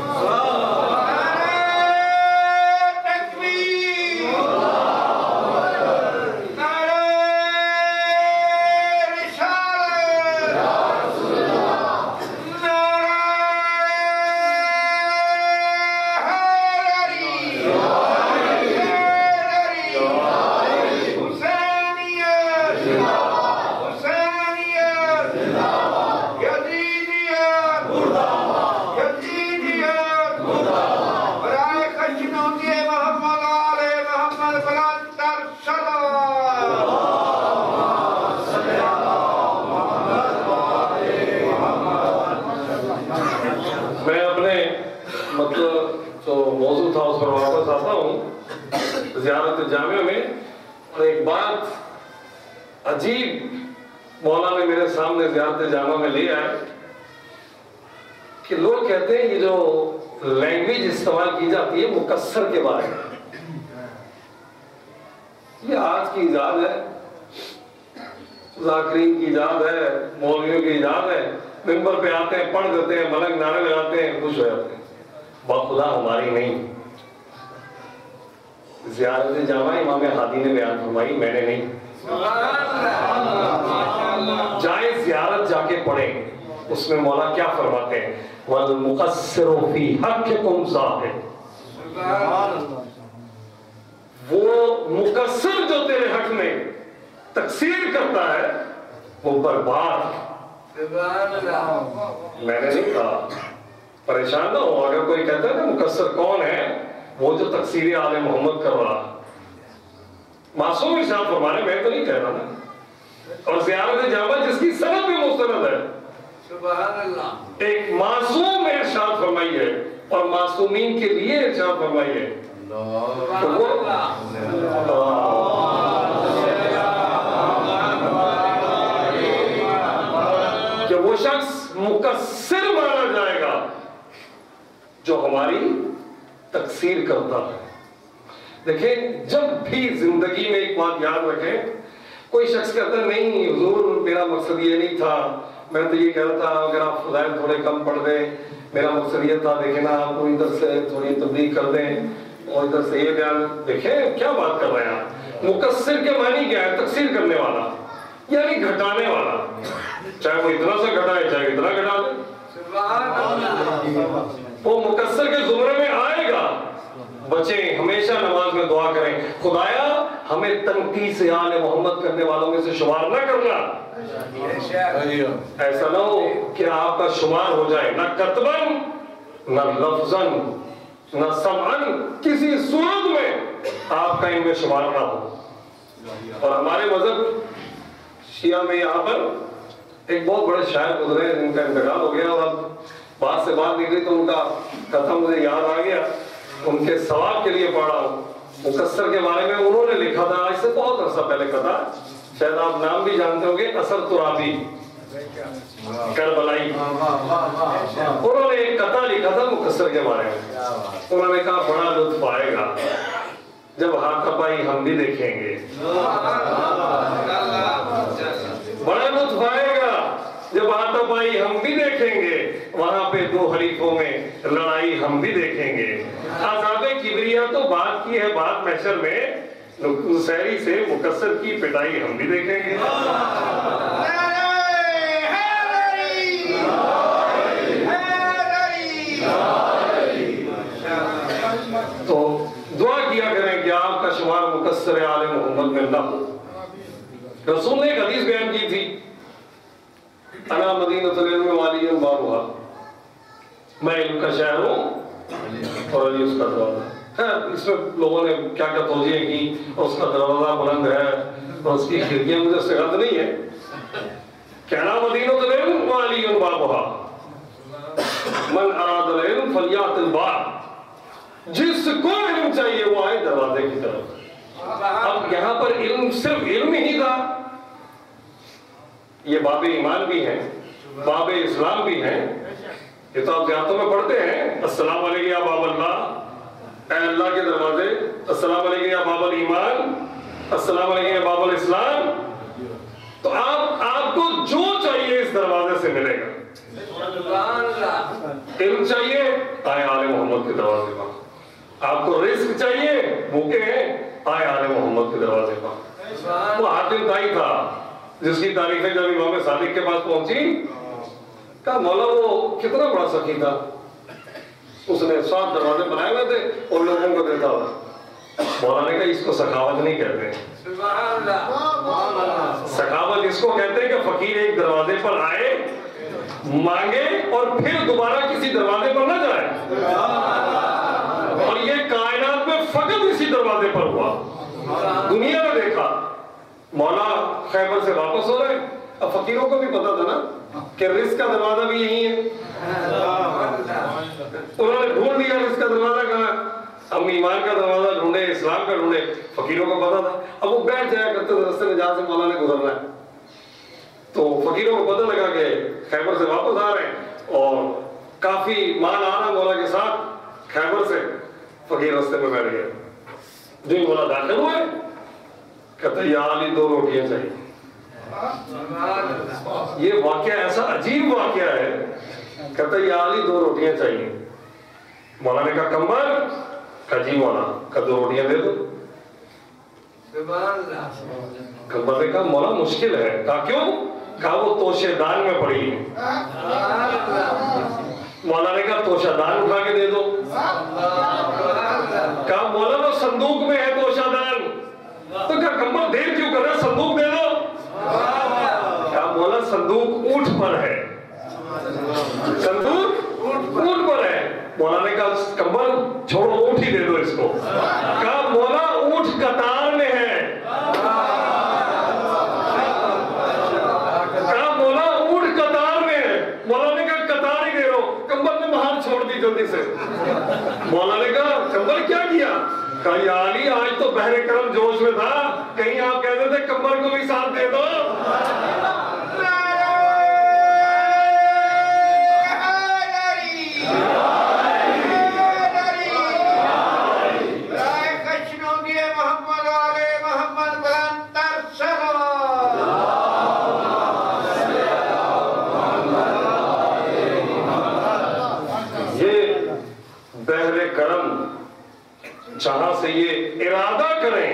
زیارت جامعہ میں، اور ایک بات عجیب مولانا نے میرے سامنے زیارت جامعہ میں لے آئے کہ لوگ کہتے ہیں یہ جو لینگویج استعمال کی جاتی ہے مکسر کے بارے میں، یہ آج کی ایجاد ہے، ذاکرین کی ایجاد ہے، مولویوں کی ایجاد ہے، منبر پہ آتے ہیں، پڑھ دیتے ہیں، ملنگ نعرے لگاتے ہیں، خوش ہو جاتے ہیں۔ بخدا ہماری نہیں۔ زیارت جامعہ امام ہادی نے بیان فرمائی، میں نے نہیں۔ جائیں زیارت جا کے پڑھیں، اس میں مولا کیا فرماتے ہیں؟ وَالْمُقَصِّرُ فِي حَقِّكُمْ ظَاهِرٌ، وہ مقصر جو تیرے حق میں تقصیر کرتا ہے وہ برباد۔ میں نے نہیں کہا، پریشان نہ ہو اگر کوئی کہتا ہے نا مقصر کون ہے، وہ جو تقصیر آل محمد کر رہا، معصوم ارشاد فرمانے، میں تو نہیں کہہ رہا نا۔ اور زیارت جامع جس کی سند بھی مستند ہے، سبحان اللہ، ایک معصوم میں ارشاد فرمائی ہے اور معصومین کے لیے ارشاد فرمائی ہے کہ وہ شخص مقصر مانا جائے گا جو ہماری تقصیر کرتا ہے۔ دیکھیں جب بھی زندگی میں ایک بات یاد رکھیں، کوئی شخص کہتا ہے نہیں حضور میرا مقصد یہ نہیں تھا، میں تو یہ کہہ رہا تھا اگر آپ فضائل تھوڑے کم پڑھ دیں، میرا مقصد یہ تھا دیکھیں نا آپ کو ادھر سے تھوڑی تبلیغ کر دیں اور ادھر سے یہ بیان، دیکھیں کیا بات کر رہے ہیں آپ۔ مقصر کے معنی کیا ہے؟ تقصیر کرنے والا، یعنی گھٹانے والا، چاہے وہ اتنا سا گھٹائے چاہے اتنا گھٹا دے، وہ مقصر کے زمرے میں آئے گا۔ بچیں، ہمیشہ نماز میں دعا کریں، خدایا ہمیں تنقید سے آل محمد کرنے والوں میں سے شمار نہ کرنا۔ ایسا نہ ہو کہ آپ کا شمار ہو جائے نہ کتباً نہ لفظاً نہ سمعاً، کسی صورت میں آپ کا ان میں شمار نہ ہو۔ اور ہمارے مذہب شیعہ میں یہاں پر ایک بہت بڑے شاعر گزرے ہیں جن کا انتقال ہو گیا، اور اب بات سے بات نکلی تو ان کا قطعہ مجھے یاد آ گیا، ان کے ثواب کے لیے پڑھا ہوں۔ مقصر کے بارے میں انہوں نے لکھا تھا آج سے بہت عرصہ پہلے قطعہ، شاید آپ نام بھی جانتے ہوں گے، اثر ترابی کربلائی، انہوں نے ایک قطعہ لکھا تھا مقصر کے بارے میں۔ انہوں نے کہا بڑا لطف آئے گا جب ہاتھ پائی ہم بھی دیکھیں گے، بڑا لطف آئے گا جب ہاتھ پائی ہم بھی دیکھیں گے، وہاں پہ دو حریفوں میں لڑائی ہم بھی دیکھیں گے۔ عذاب کبریا تو بات کی ہے، بات محشر میں نصیری سے مقصر کی پٹائی ہم بھی دیکھیں گے۔ تو دعا کیا کریں کہ آپ کا شمار مقصر آل محمد میں نہ ہو۔ رسول نے ایک حدیث بیان کی تھی، انا مدینۃ العلم والی بابھا، میں علم کا شہر ہوں اور علی اس کا دروازہ۔ اس میں لوگوں نے کیا کیا توجیہ کی، اور اس کا دروازہ بلند ہے اور اس کی کھڑکیاں، مجھے اس سے غلط نہیں ہے کہ انا مدینۃ العلم والی بابھا، من اراد العلم فلیأت الباب، جس کو علم چاہیے وہ آئے دروازے کی طرف۔ اب یہاں پر علم صرف علم ہی تھا، یہ باب ایمان بھی ہیں، باب اسلام بھی ہیں۔ یہ تو آپ زیارتوں میں پڑھتے ہیں، السلام علیکم یا باب اللہ، اے اللہ کے دروازے، السلام علیکم یا باب الایمان، السلام علیکم یا باب الاسلام۔ تو آپ کو جو چاہیے اس دروازے سے ملے گا۔ علم چاہیے آئے آل محمد کے دروازے پر، آپ کو رزق چاہیے بھوکے ہیں آئے آل محمد کے دروازے پر۔ وہ حاتم تائی تھا جس کی تعریفیں جب امام صادق کے پاس پہنچی، کہا مولا وہ کتنا بڑا سخی تھا، اس نے 7 دروازے بنائے ہوئے تھے اور لوگوں کو دیتا تھا۔ مولا نے کہا اس کو سخاوت نہیں کہتے، سخاوت اس کو کہتے ہیں کہ فقیر ایک دروازے پر آئے، مانگے اور پھر دوبارہ کسی دروازے پر نہ جائے۔ اور یہ کائنات میں فقط اسی دروازے پر ہوا، دنیا میں دیکھا۔ مولا خیبر سے واپس ہو رہے، اب فقیروں کو بھی پتا تھا نا کہ رزق کا دروازہ بھی یہی ہے، انہوں نے ڈھونڈ لیا رزق کا دروازہ کہاں، ہم ایمان کا دروازہ ڈھونڈے، اسلام کا ڈھونڈے، فقیروں کو پتا تھا۔ اب وہ بیٹھ جایا کرتے تھے رستے میں جہاں سے مولا نے گزرنا ہے، تو فقیروں کو پتہ لگا کہ خیبر سے واپس آ رہے ہیں اور کافی مال آ رہا مولا کے ساتھ خیبر سے۔ فقیر رستے میں بیٹھ گئے، جو ہی مولا داخل ہوئے کہتے یا علی 2 روٹیاں چاہیے۔ یہ واقعہ ایسا عجیب واقعہ ہے، کہتا یا علی 2 روٹیاں چاہیے۔ مولا نے کہا کمبر، کہا جی مولا، کہا 2 روٹیاں دے دو۔ कब्र ने कहा मौला मुश्किल है। कहा क्यों? कहा वो तोशेदान में पड़ी है। मौला ने कहा तोशादान उठा के दे दो। कहा मौला वो संदूक में है तोशादान। तो कहा कब्र देर क्यों कर रहे, संदूक दे दो। कहा मौला संदूक ऊंट पर है, संदूक ऊंट पर है। मौला ने कहा कब्र छोड़ो, ऊंट ही दे दो इसको। कहा मौला ऊंट कतार में है। कहा मौला ऊंट कतार में है। मौला ने कहा कतार ही दे दो। कब्र ने बाहर छोड़ दी जल्दी से। मौला ने कहा कब्र क्या किया? कहा या अली आज तो बहरे करम जोश में था, कहीं आप कहते थे कब्र को भी साथ दे दो। जहां से ये इरादा करें,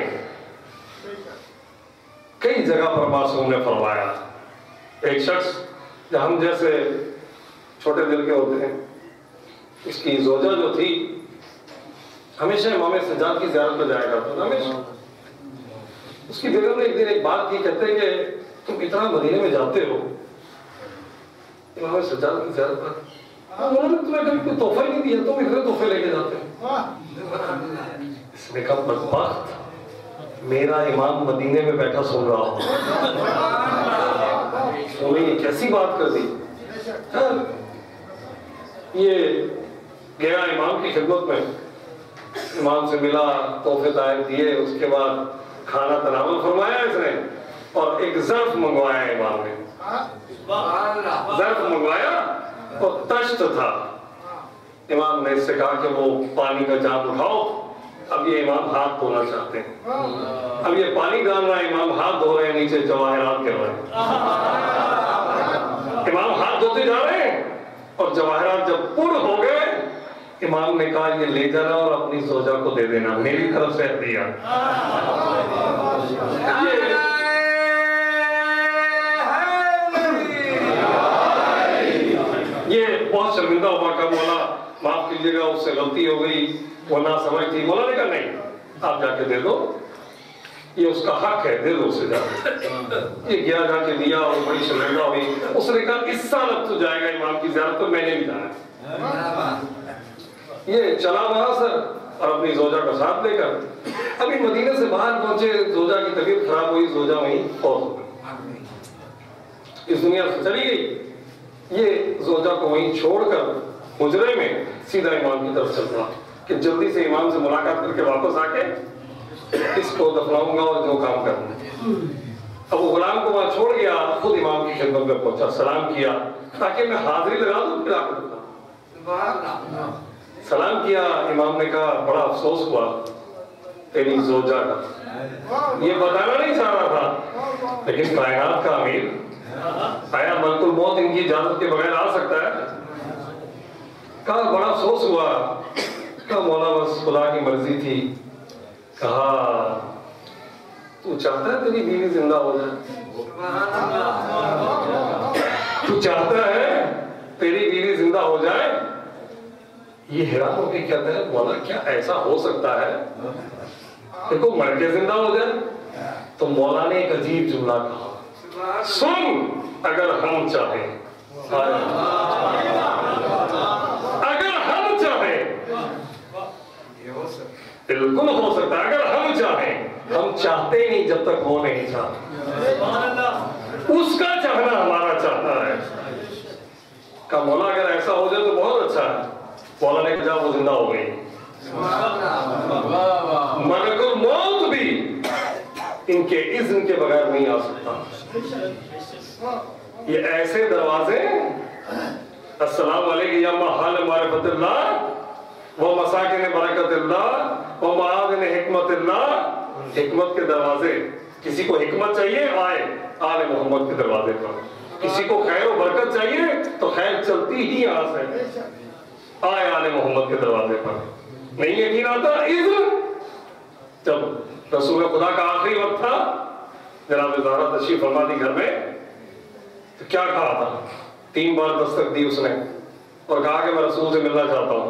कई जगह पर मासूम ने फरमाया। एक शख्स हम जैसे छोटे दिल के होते हैं, उसकी जोजा जो थी हमेशा इमाम सज्जाद की ज़ियारत पर जाया करता था। हमेशा उसकी बेगम ने एक दिन एक बात की, कहते हैं कि तुम इतना मदीने में जाते हो इमाम सज्जाद की ज़ियारत पर, उन्होंने तुम्हें कभी कोई तोहफा ही नहीं दिया, तुम इतने तोहफे लेके जाते हो। इसने कहा बदबख्त, मेरा इमाम मदीने में बैठा सुन रहा हो। उन्होंने ये कैसी बात कर दी। ये गया इमाम की खिदमत में, इमाम से मिला, तोहफे तायब दिए, उसके बाद खाना तनावल फरमाया इसने और एक ज़र्फ मंगवाया इमाम ने। ज़र्फ मंगवाया और तश्त था। इमाम ने इससे कहा कि वो पानी का जाम उठाओ। अब ये इमाम हाथ धोना चाहते हैं। अब ये पानी डाल रहा है, इमाम हाथ धो रहे हैं, नीचे जवाहरात गिर रहे हैं। इमाम हाथ धोते जा रहे हैं और जवाहरात जब पुर हो गए, इमाम ने कहा ये ले जाना और अपनी जोजा को दे देना, मेरी तरफ से दिया। ये बहुत शर्मिंदा हुआ का मौला माफ कीजिएगा, उससे गलती हो गई, वो ना समझ थी। मौला ने कहा नहीं, आप जाके दे दो, ये उसका हक है, दे दो उसे जाके। ये गया जाके दिया और बड़ी शर्मिंदा हुई। उसने कहा इस साल अब तो जाएगा इमाम की ज़ियारत पर, मैंने भी जाना। ये चला वहां से और अपनी जोजा का साथ लेकर अभी मदीने से बाहर पहुंचे, जोजा की तबीयत खराब हुई, जोजा वहीं फौत हो गई, इस दुनिया से चली गई। ये जोजा को वहीं छोड़कर हुजरे में सीधा इमाम की तरफ चल पड़ा कि जल्दी से इमाम से मुलाकात करके वापस आके इसको दफनाऊंगा और जो काम करना। अब वो गुलाम को वहां छोड़ गया, खुद इमाम की खिदमत में पहुंचा, सलाम किया ताकि मैं हाजिरी लगा दूं, फिर आकर सलाम किया। इमाम ने कहा बड़ा अफसोस हुआ तेरी जोजा का, ये बताना नहीं चाह रहा था, लेकिन कायनात का अमीर आया, मलकुल मौत इनकी इजाजत के बगैर आ सकता है। कहा बड़ा अफसोस हुआ। कहा मौला बस खुदा की मर्जी थी। कहा तू चाहता है तेरी बीवी जिंदा हो जाए? तू चाहता है तेरी बीवी जिंदा हो जाए? ये हैरान होके कहता है मौला क्या ऐसा हो सकता है देखो मर के जिंदा हो जाए? तो मौला ने एक अजीब जुमला कहा, सुन अगर हम चाहें, अगर हम चाहें बिल्कुल हो सकता है, अगर हम चाहें, हम चाहते नहीं जब तक वो नहीं चाहता, उसका चाहना हमारा चाहता है। का मौला अगर ऐसा हो जाए तो बहुत अच्छा है। मौला ने कहा वो जिंदा हो गई। मलकुल मौत भी इनके इज़्न के बगैर नहीं आ सकता। ये ऐसे दरवाजे अस्सलाम वालेकुम या महल मारिफतिल्लाह व मसाकिन बरकतिल्लाह व मआदिन हिकमतिल्लाह, हिकमत के दरवाजे। किसी को हिकमत चाहिए आए आले मोहम्मद के दरवाजे पर, किसी को खैर और बरकत चाहिए तो खैर चलती ही यहां से आए आले मोहम्मद के दरवाजे पर। नहीं यकीन आता इज़्न جب رسول خدا کا آخری وقت تھا، جناب زہرا تشریف فرما دی گھر میں، تو کیا کہا تھا؟ 3 بار دستک دی اس نے اور کہا کہ میں رسول سے ملنا چاہتا ہوں.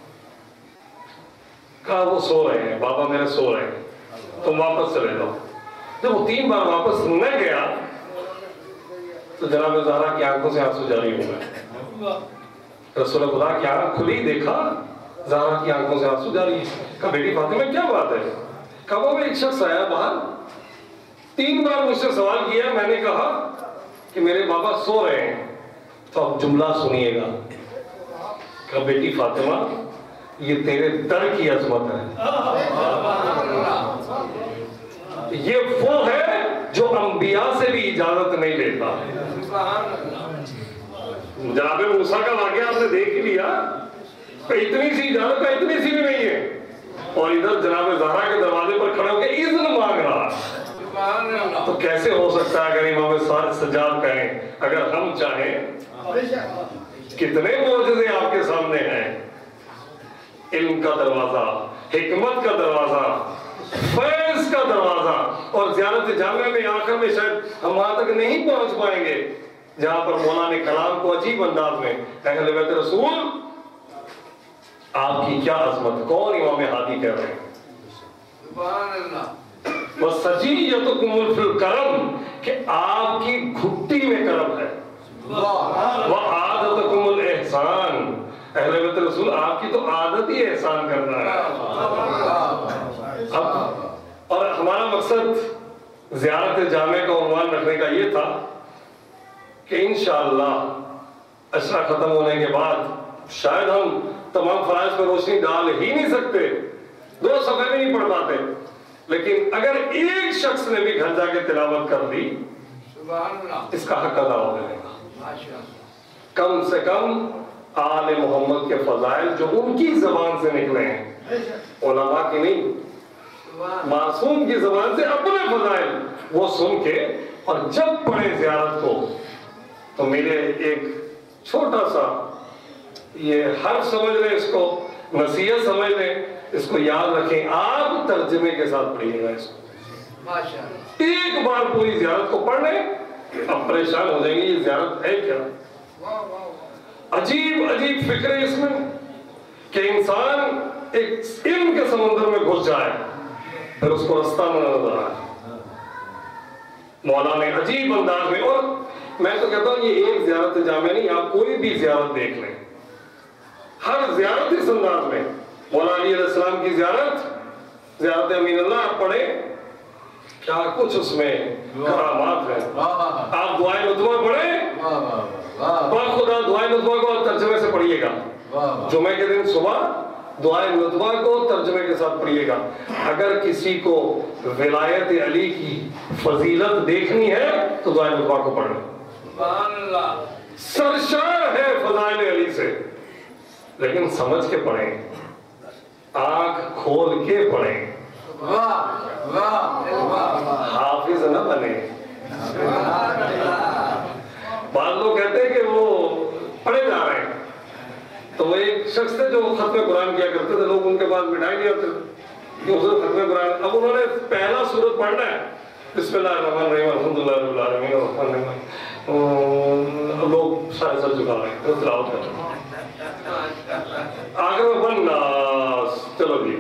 کہا وہ سو رہے ہیں، بابا میرے سو رہے ہیں، تم واپس چلے جاؤ. جب وہ 3 بار واپس نہ گیا تو جناب زہرا کی آنکھوں سے آنسو جاری ہو گئے. رسول خدا کی آنکھ کھلی، دیکھا زہرا کی آنکھوں سے آنسو جاری. کہا بیٹی فاطمہ کیا بات ہے؟ کہا وہ ایک شخص آیا باہر، 3 بار مجھ سے سوال کیا، میں نے کہا کہ میرے بابا سو رہے ہیں. تو اب جملہ سنیے گا. کہا بیٹی فاطمہ یہ تیرے در کی عظمت ہے. یہ وہ ہے جو انبیاء سے بھی اجازت نہیں لیتا. جناب موسیٰ کا واقعہ آپ نے دیکھ ہی لیا، اتنی سی اجازت ہے، اتنی سی بھی نہیں ہے، اور ادھر جناب زہرا کے دروازے پر کھڑے ہو کے اذن مانگ رہا. تو کیسے ہو سکتا ہے اگر امام سجاد کہیں اگر ہم چاہیں؟ کتنے معجزے آپ کے سامنے ہیں. علم کا دروازہ، حکمت کا دروازہ، فیض کا دروازہ. اور زیارت جامعہ میں آخر میں شاید ہم وہاں تک نہیں پہنچ پائیں گے جہاں پر مولا نے کلام کو عجیب انداز میں اہل بیت رسول آپ کی کیا عظمت. کون امام ہادی کہہ رہے ہیں؟ سبحان اللہ. وَسَجِيَّتُكُمُ فِي الْكَرَمِ کہ آپ کی گھٹی میں کرم ہے. وَعَادَتُكُمُ الْإِحْسَانِ اہل بیت رسول آپ کی تو عادت ہی احسان کرنا ہے. اور ہمارا مقصد زیارت جامع کا عنوان رکھنے کا یہ تھا کہ انشاءاللہ عشرہ ختم ہونے کے بعد شاید ہم تمام فرائض پر روشنی ڈال ہی نہیں سکتے، 2 صفحے بھی نہیں پڑھ پاتے، لیکن اگر ایک شخص نے بھی گھر جا کے تلاوت کر دی اس کا حق ادا ہو جائے گا. کم سے کم آل محمد کے فضائل جو ان کی زبان سے نکلے ہیں، علماء کی نہیں، معصوم کی زبان سے اپنے فضائل وہ سن کے اور جب پڑھیں زیارت کو تو میرے ایک چھوٹا سا یہ حرف سمجھ لیں، اس کو نصیحت سمجھ لیں، اس کو یاد رکھیں. آپ ترجمے کے ساتھ پڑھیے گا اس کو. ایک بار پوری زیارت کو پڑھ لیں، اب پریشان ہو جائیں گے یہ زیارت ہے کیا. عجیب عجیب فکریں اس میں کہ انسان ایک علم کے سمندر میں گھس جائے پھر اس کو رستہ نہ نظر آئے. مولا نے عجیب انداز میں، اور میں تو کہتا ہوں یہ ایک زیارت جامع نہیں، آپ کوئی بھی زیارت دیکھ لیں، ہر زیارت اس انداز میں. مولا علی علیہ السلام کی زیارت امین اللہ آپ پڑھیں، کیا کچھ اس میں کرامات ہیں. آپ دعائے نطفہ پڑھیں، خدا دعائے نطفہ کو ترجمے سے پڑھیے گا. جمعہ کے دن صبح دعائے نطفہ کو ترجمے کے ساتھ پڑھیے گا. اگر کسی کو ولایت علی کی فضیلت دیکھنی ہے تو دعائے نطفہ کو پڑھ لیں. سرشار ہے فضائل علی سے، لیکن سمجھ کے پڑھیں، آنکھ کھول کے پڑھیں، حافظ نہ بنے. بعض لوگ کہتے ہیں کہ وہ پڑھے جا رہے ہیں. تو وہ ایک شخص تھے جو ختم قرآن کیا کرتے تھے، لوگ ان کے پاس مٹھائی نہیں آتے کہ حضور ختم قرآن. اب انہوں نے پہلا سورت پڑھنا ہے، بسم اللہ الرحمن الرحیم الحمدللہ رب العالمین الرحمن الرحیم. لوگ سارے سر جھکا رہے ہیں، تلاوت کر رہے ہیں. آخر میں بناس، چلو جی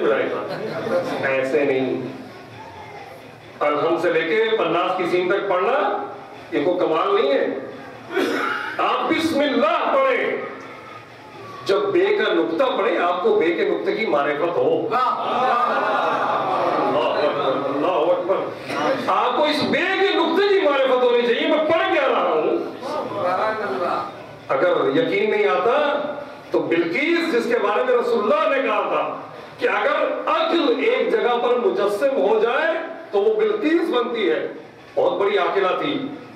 ایسے نہیں. الحمد سے لے کے بناس کی سین تک پڑھنا یہ کوئی کمال نہیں ہے. آپ بسم اللہ پڑھیں، جب بے کا نقطہ پڑھیں آپ کو بے کے نقطے کی معرفت ہو. اللہ اکبر. آپ کو اس بے کے نقطے کی معرفت ہونی چاہیے میں پڑھ کیا رہا ہوں. اگر یقین نہیں آتا تو بلقیس جس کے بارے میں رسول اللہ نے کہا تھا کہ اگر عقل ایک جگہ پر مجسم ہو جائے تو وہ بلقیس بنتی ہے، بہت بڑی عاقلہ تھی.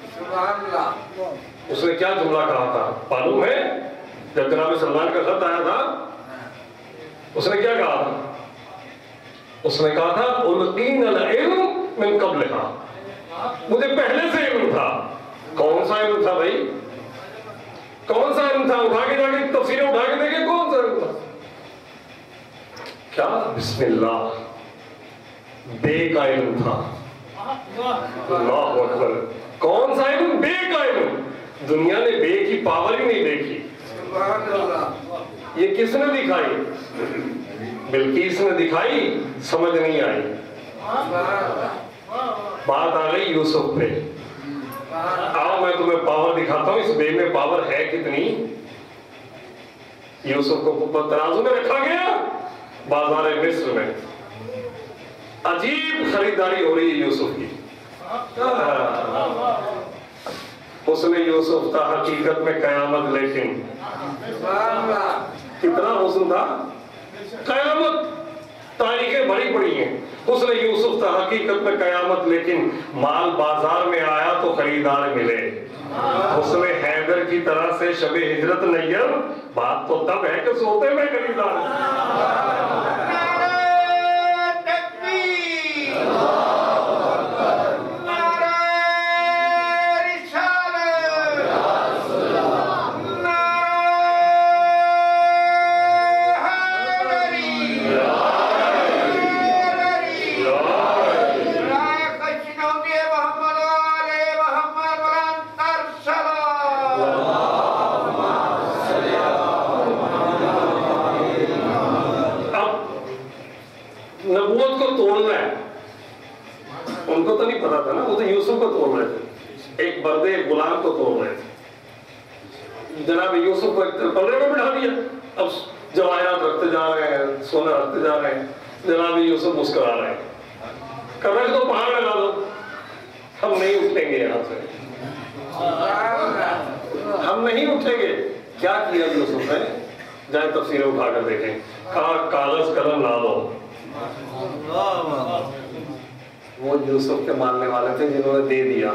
اس نے کیا جملہ کہا تھا معلوم ہے؟ جب جناب سلمان کا خط آیا تھا اس نے کیا کہا تھا؟ اس نے کہا تھا القین العلم من قبلھا، مجھے پہلے سے علم تھا. کون سا علم تھا بھائی؟ کون سا علم تھا؟ اٹھا کے جا کے تفسیریں اٹھا کے دیکھیں کون سا علم تھا. کیا؟ بسم اللہ. بے کا علم تھا. اللہ اکبر. کون سا علم؟ بے کا علم. دنیا نے بے کی پاور ہی نہیں دیکھی. یہ کس نے دکھائی؟ بلقیس نے دکھائی، سمجھ نہیں آئی. بات آ گئی یوسف پہ. آؤ میں تمہیں پاور دکھاتا ہوں، اس بے میں پاور ہے کتنی. یوسف کو ترازو میں رکھا گیا بازار مصر میں. عجیب خریداری ہو رہی ہے یوسف کی. اس نے یوسف تھا حقیقت میں قیامت، لیکن کتنا حسن تھا. قیامت تاریخیں بڑی پڑی ہیں. اس نے یوسف تھا حقیقت میں قیامت، لیکن مال بازار میں آیا تو خریدار ملے. اس نے حیدر کی طرح سے شب ہجرت نیر. بات تو تب ہے کہ سوتے میں خریدار. نبوت کو توڑنا ہے. ان کو تو نہیں پتا تھا نا، وہ تو یوسف کو توڑ رہے تھے. ایک بردے ایک غلام کو توڑ رہے تھے. جناب یوسف کو ایک پلڑے میں بٹھا دیا. اب جواہرات رکھتے جا رہے ہیں، سونا رکھتے جا رہے ہیں. جناب یوسف مسکرا رہے ہیں. کرنے تو پہاڑ لگا دو، ہم نہیں اٹھیں گے یہاں سے، ہم نہیں اٹھیں گے. کیا کیا یوسف نے؟ جائیں تفسیریں اٹھا کر دیکھیں. کہا کاغذ قلم لا دو. وہ یوسف کے ماننے والے تھے جنہوں نے دے دیا.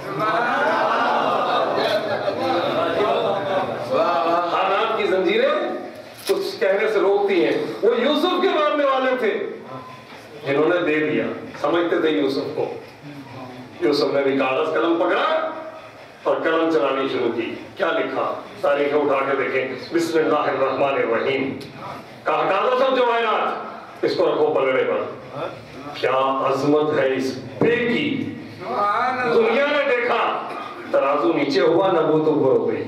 حالات کی زنجیریں کچھ کہنے سے روکتی ہیں. وہ یوسف کے ماننے والے تھے جنہوں نے دے دیا. سمجھتے تھے یوسف کو. یوسف نے بھی کاغذ قلم پکڑا اور قلم چلانی شروع کی. کیا لکھا؟ تاریخیں اٹھا کے دیکھیں. بسم اللہ الرحمن الرحیم. کہا کاغذ سب جواہرات اس کو رکھو پلڑے پر. کیا عظمت ہے اس بے کی. دنیا نے دیکھا، ترازو نیچے ہوا، نبوت اوپر ہو گئی.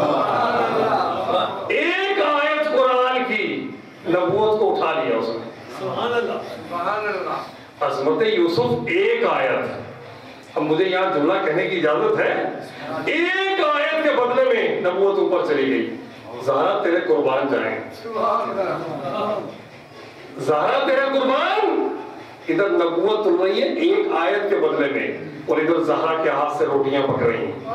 ایک آیت قرآن کی نبوت کو اٹھا لیا اس نے. عظمت یوسف ایک آیت. اب مجھے یہاں جملہ کہنے کی اجازت ہے. ایک آیت کے بدلے میں نبوت اوپر چلی گئی. زہرا تیرے قربان جائیں. زہرا تیرے قربان. ادھر نبوت تل رہی ہے ایک آیت کے بدلے میں، اور ادھر زہرا کے ہاتھ سے روٹیاں پک رہی ہیں.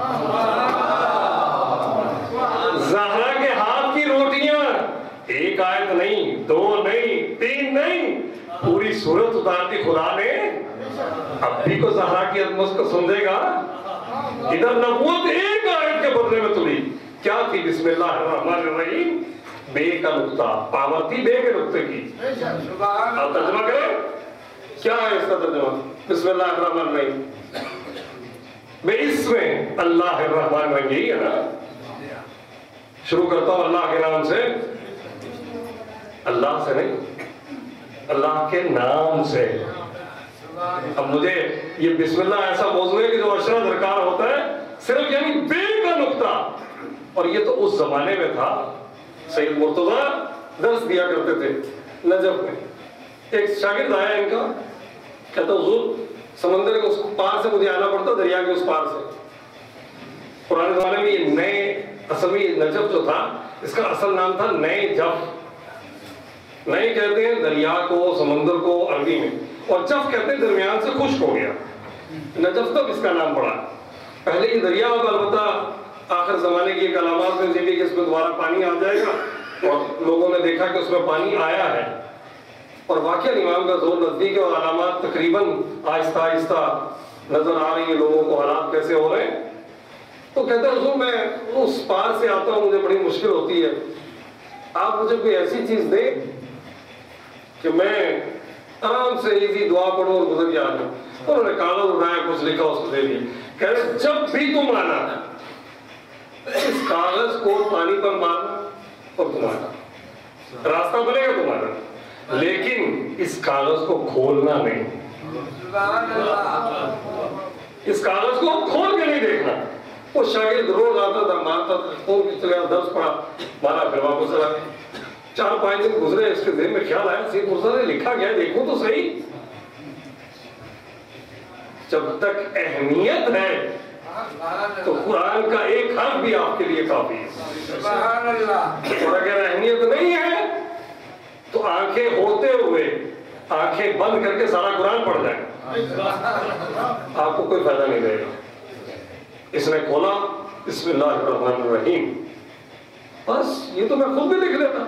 زہرا کے ہاتھ کی روٹیاں. ایک آیت نہیں، دو نہیں، تین نہیں، پوری سورت اتار دی خدا نے. اب بھی کو زہرا کی عظمت کو سمجھے گا. ادھر نبوت ایک آیت کے بدلے میں تلی. کیا تھی؟ بسم اللہ الرحمن الرحیم. بے کا نقطہ. پاور تھی بے کے نقطے کی. اب ترجمہ کریں. کیا ہے اس کا ترجمہ؟ بسم اللہ الرحمن الرحیم. بے اس میں اللہ الرحمن الرحیم. یہی ہے نا. شروع کرتا ہوں اللہ کے نام سے. اللہ سے نہیں، اللہ کے نام سے. اب مجھے یہ بسم اللہ ایسا موضوع ہے کہ جو اشرا درکار ہوتا ہے صرف یعنی بے کا نقطہ. اور یہ تو اس زمانے میں تھا. سید مرتضیٰ درس دیا کرتے تھے نجف میں. ایک شاگرد آیا ان کا، کہتا حضور سمندر کے اس پار سے مجھے آنا پڑتا، دریا کے اس پار سے. پرانے زمانے میں یہ نئے، اصل میں یہ نجف جو تھا اس کا اصل نام تھا نئے جف. نئے کہتے ہیں دریا کو، سمندر کو عربی میں، اور جف کہتے ہیں درمیان سے خشک ہو گیا. نجف تک اس کا نام پڑا. پہلے یہ دریا ہوتا، البتہ آخر زمانے کی ایک علامات میں کہ اس میں دوبارہ پانی آ جائے گا، اور لوگوں نے دیکھا کہ اس میں پانی آیا ہے. اور واقعہ امام کا زور نزدیک ہے، اور علامات تقریباً آہستہ آہستہ نظر آ رہی ہیں لوگوں کو، حالات کیسے ہو رہے ہیں. تو کہتے ہیں حضور میں اس پار سے آتا ہوں، مجھے بڑی مشکل ہوتی ہے، آپ مجھے کوئی ایسی چیز دیں کہ میں آرام سے ایزی دعا پڑھوں اور گزر جا دوں. انہوں نے کاغذ اٹھایا، کچھ لکھا، اس کو دے دیا. کہہ رہے جب بھی تم آنا اس کاغذ کو پانی پر مارنا اور تمہارا راستہ بنے گا تمہارا، لیکن اس کاغذ کو کھولنا نہیں. سبحان اللہ. اس کاغذ کو کھول کے نہیں دیکھنا. وہ شاگرد روز آتا تھا، مانتا تھا، فون کی طرح درس پڑھا، مانا پھر واپس چلا گیا. 4-5 دن گزرے، اس کے ذہن میں خیال آیا سید مرتضیٰ نے لکھا گیا دیکھو تو صحیح. جب تک اہمیت ہے تو قرآن کا ایک حرف بھی آپ کے لیے کافی ہے. سبحان اللہ. اور اگر اہمیت نہیں ہے تو آنکھیں ہوتے ہوئے آنکھیں بند کر کے سارا قرآن پڑھ جائیں، آپ کو کوئی فائدہ نہیں دے گا. اس نے کھولا بسم اللہ الرحمن الرحیم، بس یہ تو میں خود بھی لکھ لیتا،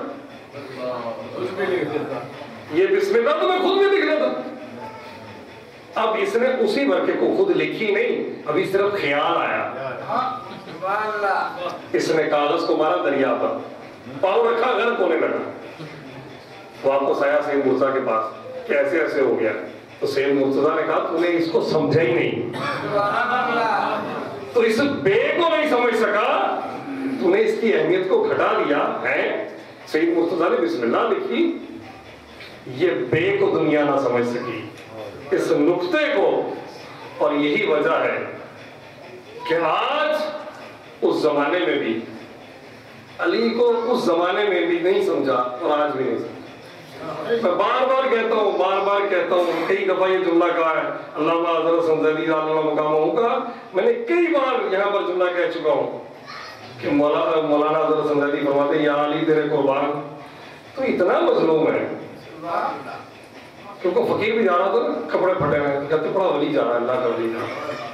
یہ بسم اللہ تو میں خود بھی لکھ لیتا. اب اس نے اسی برکے کو خود لکھی نہیں، ابھی صرف خیال آیا. سبحان اللہ. اس نے کاغذ کو مارا دریا پر، پاؤں رکھا، غلط ہونے لگا. واپس آیا سید مرتضیٰ کے پاس کہ ایسے ایسے ہو گیا. تو سید مرتضیٰ نے کہا تو نے اس کو سمجھا ہی نہیں، سبحان اللہ. تو اس بے کو نہیں سمجھ سکا، تو نے اس کی اہمیت کو گھٹا دیا ہے. سید مرتضیٰ نے بسم اللہ لکھی، یہ بے کو دنیا نہ سمجھ سکی، اس نقطے کو. اور یہی وجہ ہے کہ آج اس زمانے میں بھی علی کو اس زمانے میں بھی نہیں سمجھا اور آج بھی نہیں سمجھا. میں بار بار کہتا ہوں، کئی دفعہ یہ جملہ کہا ہے، علامہ حضرت سنزلی علیہ مقامہ کا. میں نے کئی بار یہاں پر جملہ کہہ چکا ہوں کہ مولانا حضرت سنزلی فرماتے ہیں یا علی تیرے قربان، تو اتنا مظلوم ہے. کیونکہ فقیر بھی جا رہا تھا، کپڑے پھٹے ہوئے، کہتے بڑا ولی جا رہا ہے، اللہ کا ولی جا رہا ہے.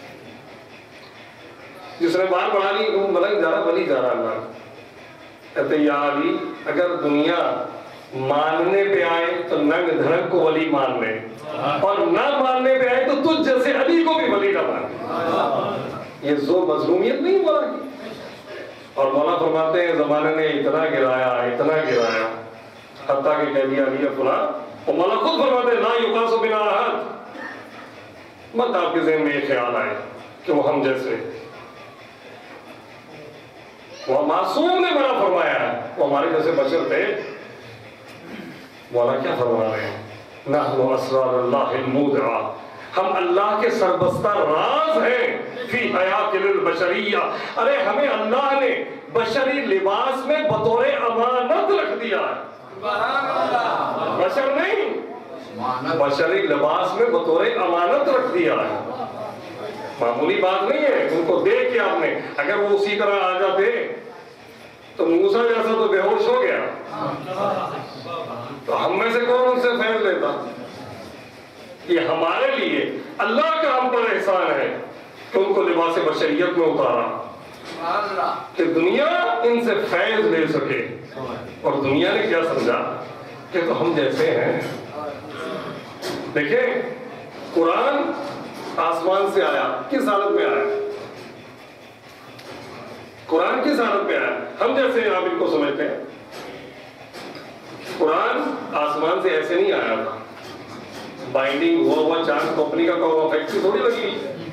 جس نے بار بڑھا لی وہ ملک جا رہا، ولی جا رہا اللہ. کہتے یا علی اگر دنیا ماننے پہ آئے تو ننگ دھڑک کو ولی مان لے، اور نہ ماننے پہ آئے تو تجھ جیسے علی کو بھی ولی نہ مان. یہ زور مظلومیت نہیں مولا کی. اور مولا فرماتے ہیں زمانے نے اتنا گرایا حتیٰ کہ کہہ دیا علی فلاں. اور مولا خود فرماتے ہیں لا یقاس بنا احد، مت آپ کے ذہن میں یہ خیال آئے کہ وہ ہم جیسے. وہ معصوم نے بڑا فرمایا ہے، وہ ہمارے جیسے بشر تھے. مولا کیا فرما رہے ہیں؟ نحن اسرار اللہ المودع، ہم اللہ کے سربستہ راز ہیں فی حیات البشریہ. ارے ہمیں اللہ نے بشری لباس میں بطور امانت رکھ دیا ہے. سبحان اللہ. بشر نہیں، بشری لباس میں بطور امانت رکھ دیا ہے. معمولی بات نہیں ہے. ان کو دیکھ کے آپ نے، اگر وہ اسی طرح آ جاتے تو موسیٰ جیسا تو بے ہوش ہو گیا، تو ہم میں سے کون ان سے فیض لیتا؟ یہ ہمارے لیے اللہ کا ہم پر احسان ہے کہ ان کو لباس بشریت میں اتارا کہ دنیا ان سے فیض لے سکے. اور دنیا نے کیا سمجھا کہ تو ہم جیسے ہیں. دیکھیں قرآن آسمان سے آیا، کس حالت میں آیا؟ قرآن کس حالت میں آیا؟ ہم جیسے ہیں، آپ ان کو سمجھتے ہیں. قرآن آسمان سے ایسے نہیں آیا تھا. بائنڈنگ ہوا چاند کمپنی کا فیکٹری تھوڑی لگی،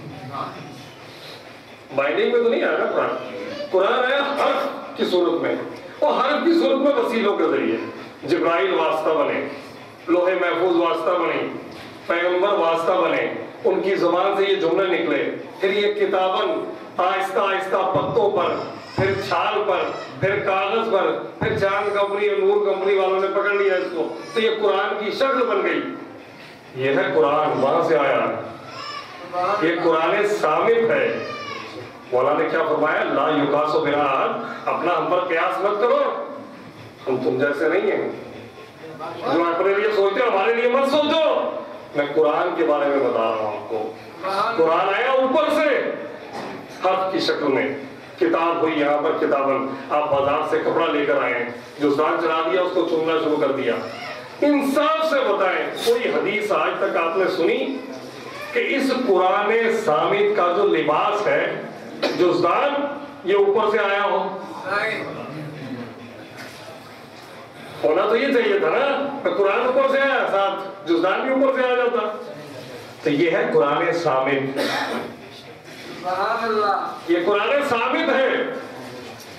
بائنڈنگ میں تو نہیں آیا نا قرآن. قرآن آیا حرف کی صورت میں، اور حرف کی صورت میں وسیلوں کے ذریعے. جبرائیل واسطہ بنے، لوح محفوظ واسطہ بنے، پیغمبر واسطہ بنے، ان کی زبان سے یہ جملے نکلے. پھر یہ کتاباً آہستہ آہستہ پتوں پر، پھر چھال پر، پھر کاغذ پر، پھر چاند کمپنی اور نور کمپنی والوں نے پکڑ لیا اس کو، تو یہ قرآن کی شکل بن گئی. یہ ہے قرآن، وہاں سے آیا. یہ قرآن صامت ہے. مولا نے کیا فرمایا؟ لا یقاس بنا احد، اپنا ہم پر قیاس مت کرو، ہم تم جیسے نہیں ہیں. جو اپنے لیے سوچتے ہو ہمارے لیے مت سوچو. میں قرآن کے بارے میں بتا رہا ہوں آپ کو. قرآن آیا اوپر سے حرف کی شکل میں، کتاب ہوئی یہاں پر کتاباً. آپ بازار سے کپڑا لے کر آئے، جو سان چلا دیا اس کو چننا شروع کر دیا. انصاف سے بتائیں کوئی حدیث آج تک آپ نے سنی کہ اس قرآن صامت کا جو لباس ہے جزدان یہ اوپر سے آیا ہو؟ ہونا تو یہ چاہیے تھا نا کہ قرآن اوپر سے آیا، ساتھ جزدان بھی اوپر سے آ جاتا. تو یہ ہے قرآن صامت. یہ قرآن صامت ہے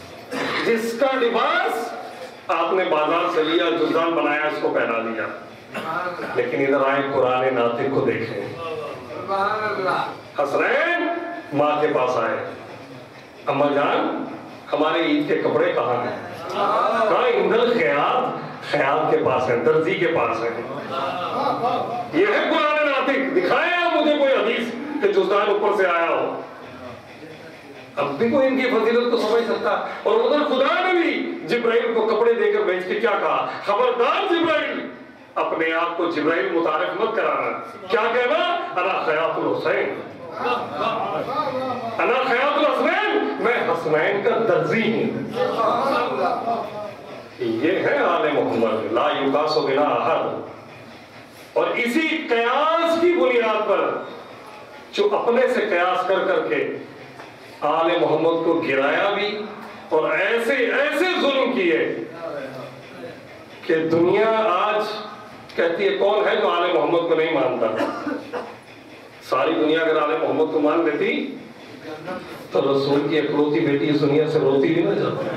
جس کا لباس آپ نے بازار سے لیا، جزدان بنایا، اس کو پہنا دیا. لیکن ادھر آئے قرآن ناطق کو دیکھیں. سبحان اللہ. حسنین ماں کے پاس آئے, اما جان ہمارے عید کے کپڑے کہاں ہیں؟ کہاں؟ اندر خیاط کے پاس ہیں, درزی کے پاس ہیں. یہ ہے قرآن ناطق. دکھائیں آپ مجھے کوئی حدیث کہ جزدان اوپر سے آیا ہو. اب بھی کوئی ان کی فضیلت کو سمجھ سکتا. اور ادھر خدا نے بھی جبرائیل کو کپڑے دے کر بھیج کے کیا کہا؟ خبردار جبرائیل, اپنے آپ کو جبرائیل متعارف مت کرانا. کیا کہنا؟ انا خیاط الحسین, انا خیاط الحسین, میں حسنین کا درزی ہوں. یہ ہے آل محمد, لا یقاس بنا احد. اور اسی قیاس کی بنیاد پر جو اپنے سے قیاس کر کر کے آل محمد کو گرایا بھی اور ایسے ظلم کیے کہ دنیا آج کہتی ہے کون ہے جو آل محمد کو نہیں مانتا. ساری دنیا اگر آل محمد کو مان لیتی تو رسول کی اکلوتی بیٹی اس دنیا سے روتی بھی نہ جاتی.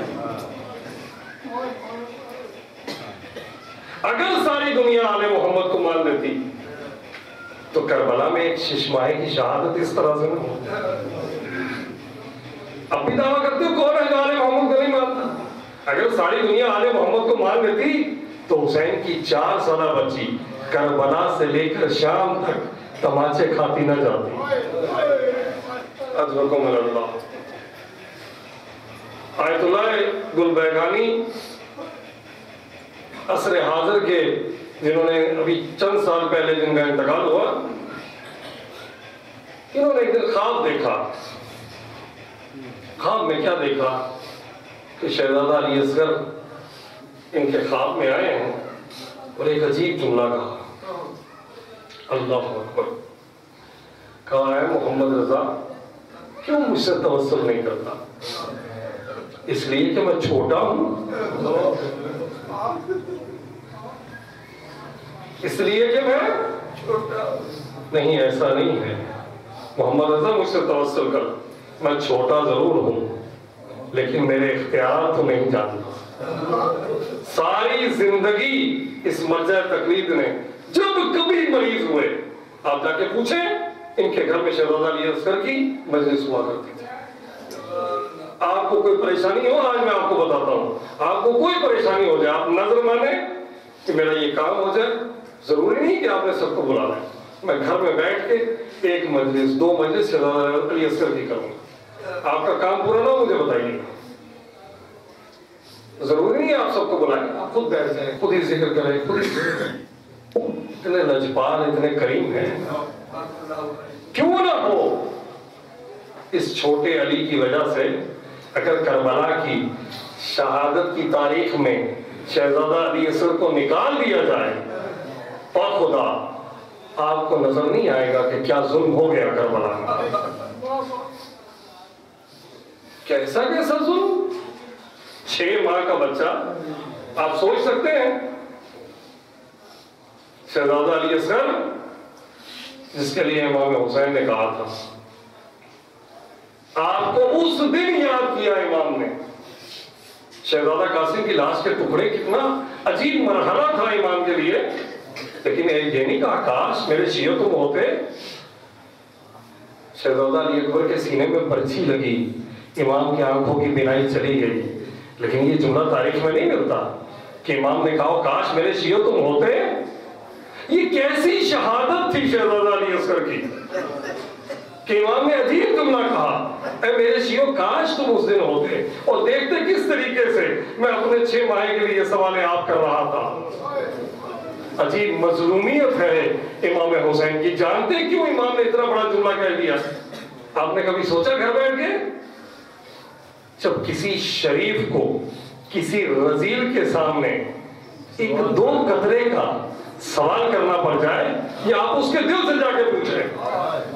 اگر ساری دنیا آل محمد کو مان لیتی تو کربلا میں ایک ششماہی کی شہادت اس طرح سے نہ ہوتی. اب بھی دعویٰ کرتے ہو کون ہے جو آل محمد کو نہیں مانتا؟ اگر ساری دنیا آل محمد کو مان لیتی تو حسین کی 4 سالہ بچی کربلا سے لے کر شام تک تماچے کھاتی نہ جاتی. اجرکم اللہ. آیت اللہ گلبیگانی عصر حاضر کے, جنہوں نے ابھی چند سال پہلے جن کا انتقال ہوا, انہوں نے ایک دن خواب دیکھا. خواب میں کیا دیکھا کہ شہزادہ علی اصغر ان کے خواب میں آئے ہیں اور ایک عجیب جملہ کہا, اللہ اکبر. کہا ہے محمد رضا کیوں مجھ سے توسل نہیں کرتا؟ اس لیے کہ میں چھوٹا ہوں, اس لیے کہ میں چھوٹا نہیں. ایسا نہیں ہے محمد رضا, مجھ سے توسل کر. میں چھوٹا ضرور ہوں لیکن میرے اختیارات تو نہیں جانتا. ساری زندگی اس مرجع تقلید نے جب کبھی مریض ہوئے, آپ جا کے پوچھیں ان کے گھر میں شہزادہ علی اصغر کی مجلس ہوا کرتی تھی. آپ کو کوئی پریشانی ہو, آج میں آپ کو بتاتا ہوں, آپ کو کوئی پریشانی ہو جائے, آپ نظر مانیں کہ میرا یہ کام ہو جائے, ضروری نہیں کہ آپ نے سب کو بلا لیں. میں گھر میں بیٹھ کے 1 مجلس 2 مجلس شہزادہ علی اصغر کی کروں. آپ کا کام پورا نہ ہو مجھے بتائیے. ضروری نہیں آپ سب کو بلائیں, آپ خود بیٹھ جائیں, خود ہی ذکر کریں, خود ہی. اتنے لجپال, اتنے کریم ہیں. کیوں نہ ہو اس چھوٹے علی کی وجہ سے اگر کربلا کی شہادت کی تاریخ میں شہزادہ علی اصغر کو نکال دیا جائے, اور خدا آپ کو نظر نہیں آئے گا کہ کیا ظلم ہو گیا کربلا میں. کیسا ظلم. 6 ماہ کا بچہ, آپ سوچ سکتے ہیں شہزادہ علی اصغر جس کے لیے امام حسین نے کہا تھا, آپ کو اس دن یاد کیا امام نے. شہزادہ قاسم کی لاش کے ٹکڑے, کتنا عجیب مرحلہ تھا امام کے لیے, لیکن یہ نہیں کہا کاش میرے شیعہ تم ہوتے. شہزادہ علی اکبر کے سینے میں پرچی لگی, امام کی آنکھوں کی بینائی چلی گئی, لیکن یہ جملہ تاریخ میں نہیں ملتا کہ امام نے کہا کاش میرے شیعہ تم ہوتے. یہ کیسی شہادت تھی شہزادہ علی اصغر کی کہ امام نے عجیب جملہ کہا, اے میرے شیعہ کاش تم اس دن ہوتے. اور دیکھتے کس طریقے سے میں اپنے 6 ماہ کے لیے یہ سوال آپ کر رہا تھا. عجیب مظلومیت ہے امام حسین کی. جانتے کیوں امام نے اتنا بڑا جملہ کہہ دیا؟ آپ نے کبھی سوچا گھر بیٹھ کے, جب کسی شریف کو کسی رذیل کے سامنے 1-2 قطرے کا سوال کرنا پڑ جائے, یا آپ اس کے دل سے جا کے پوچھیں.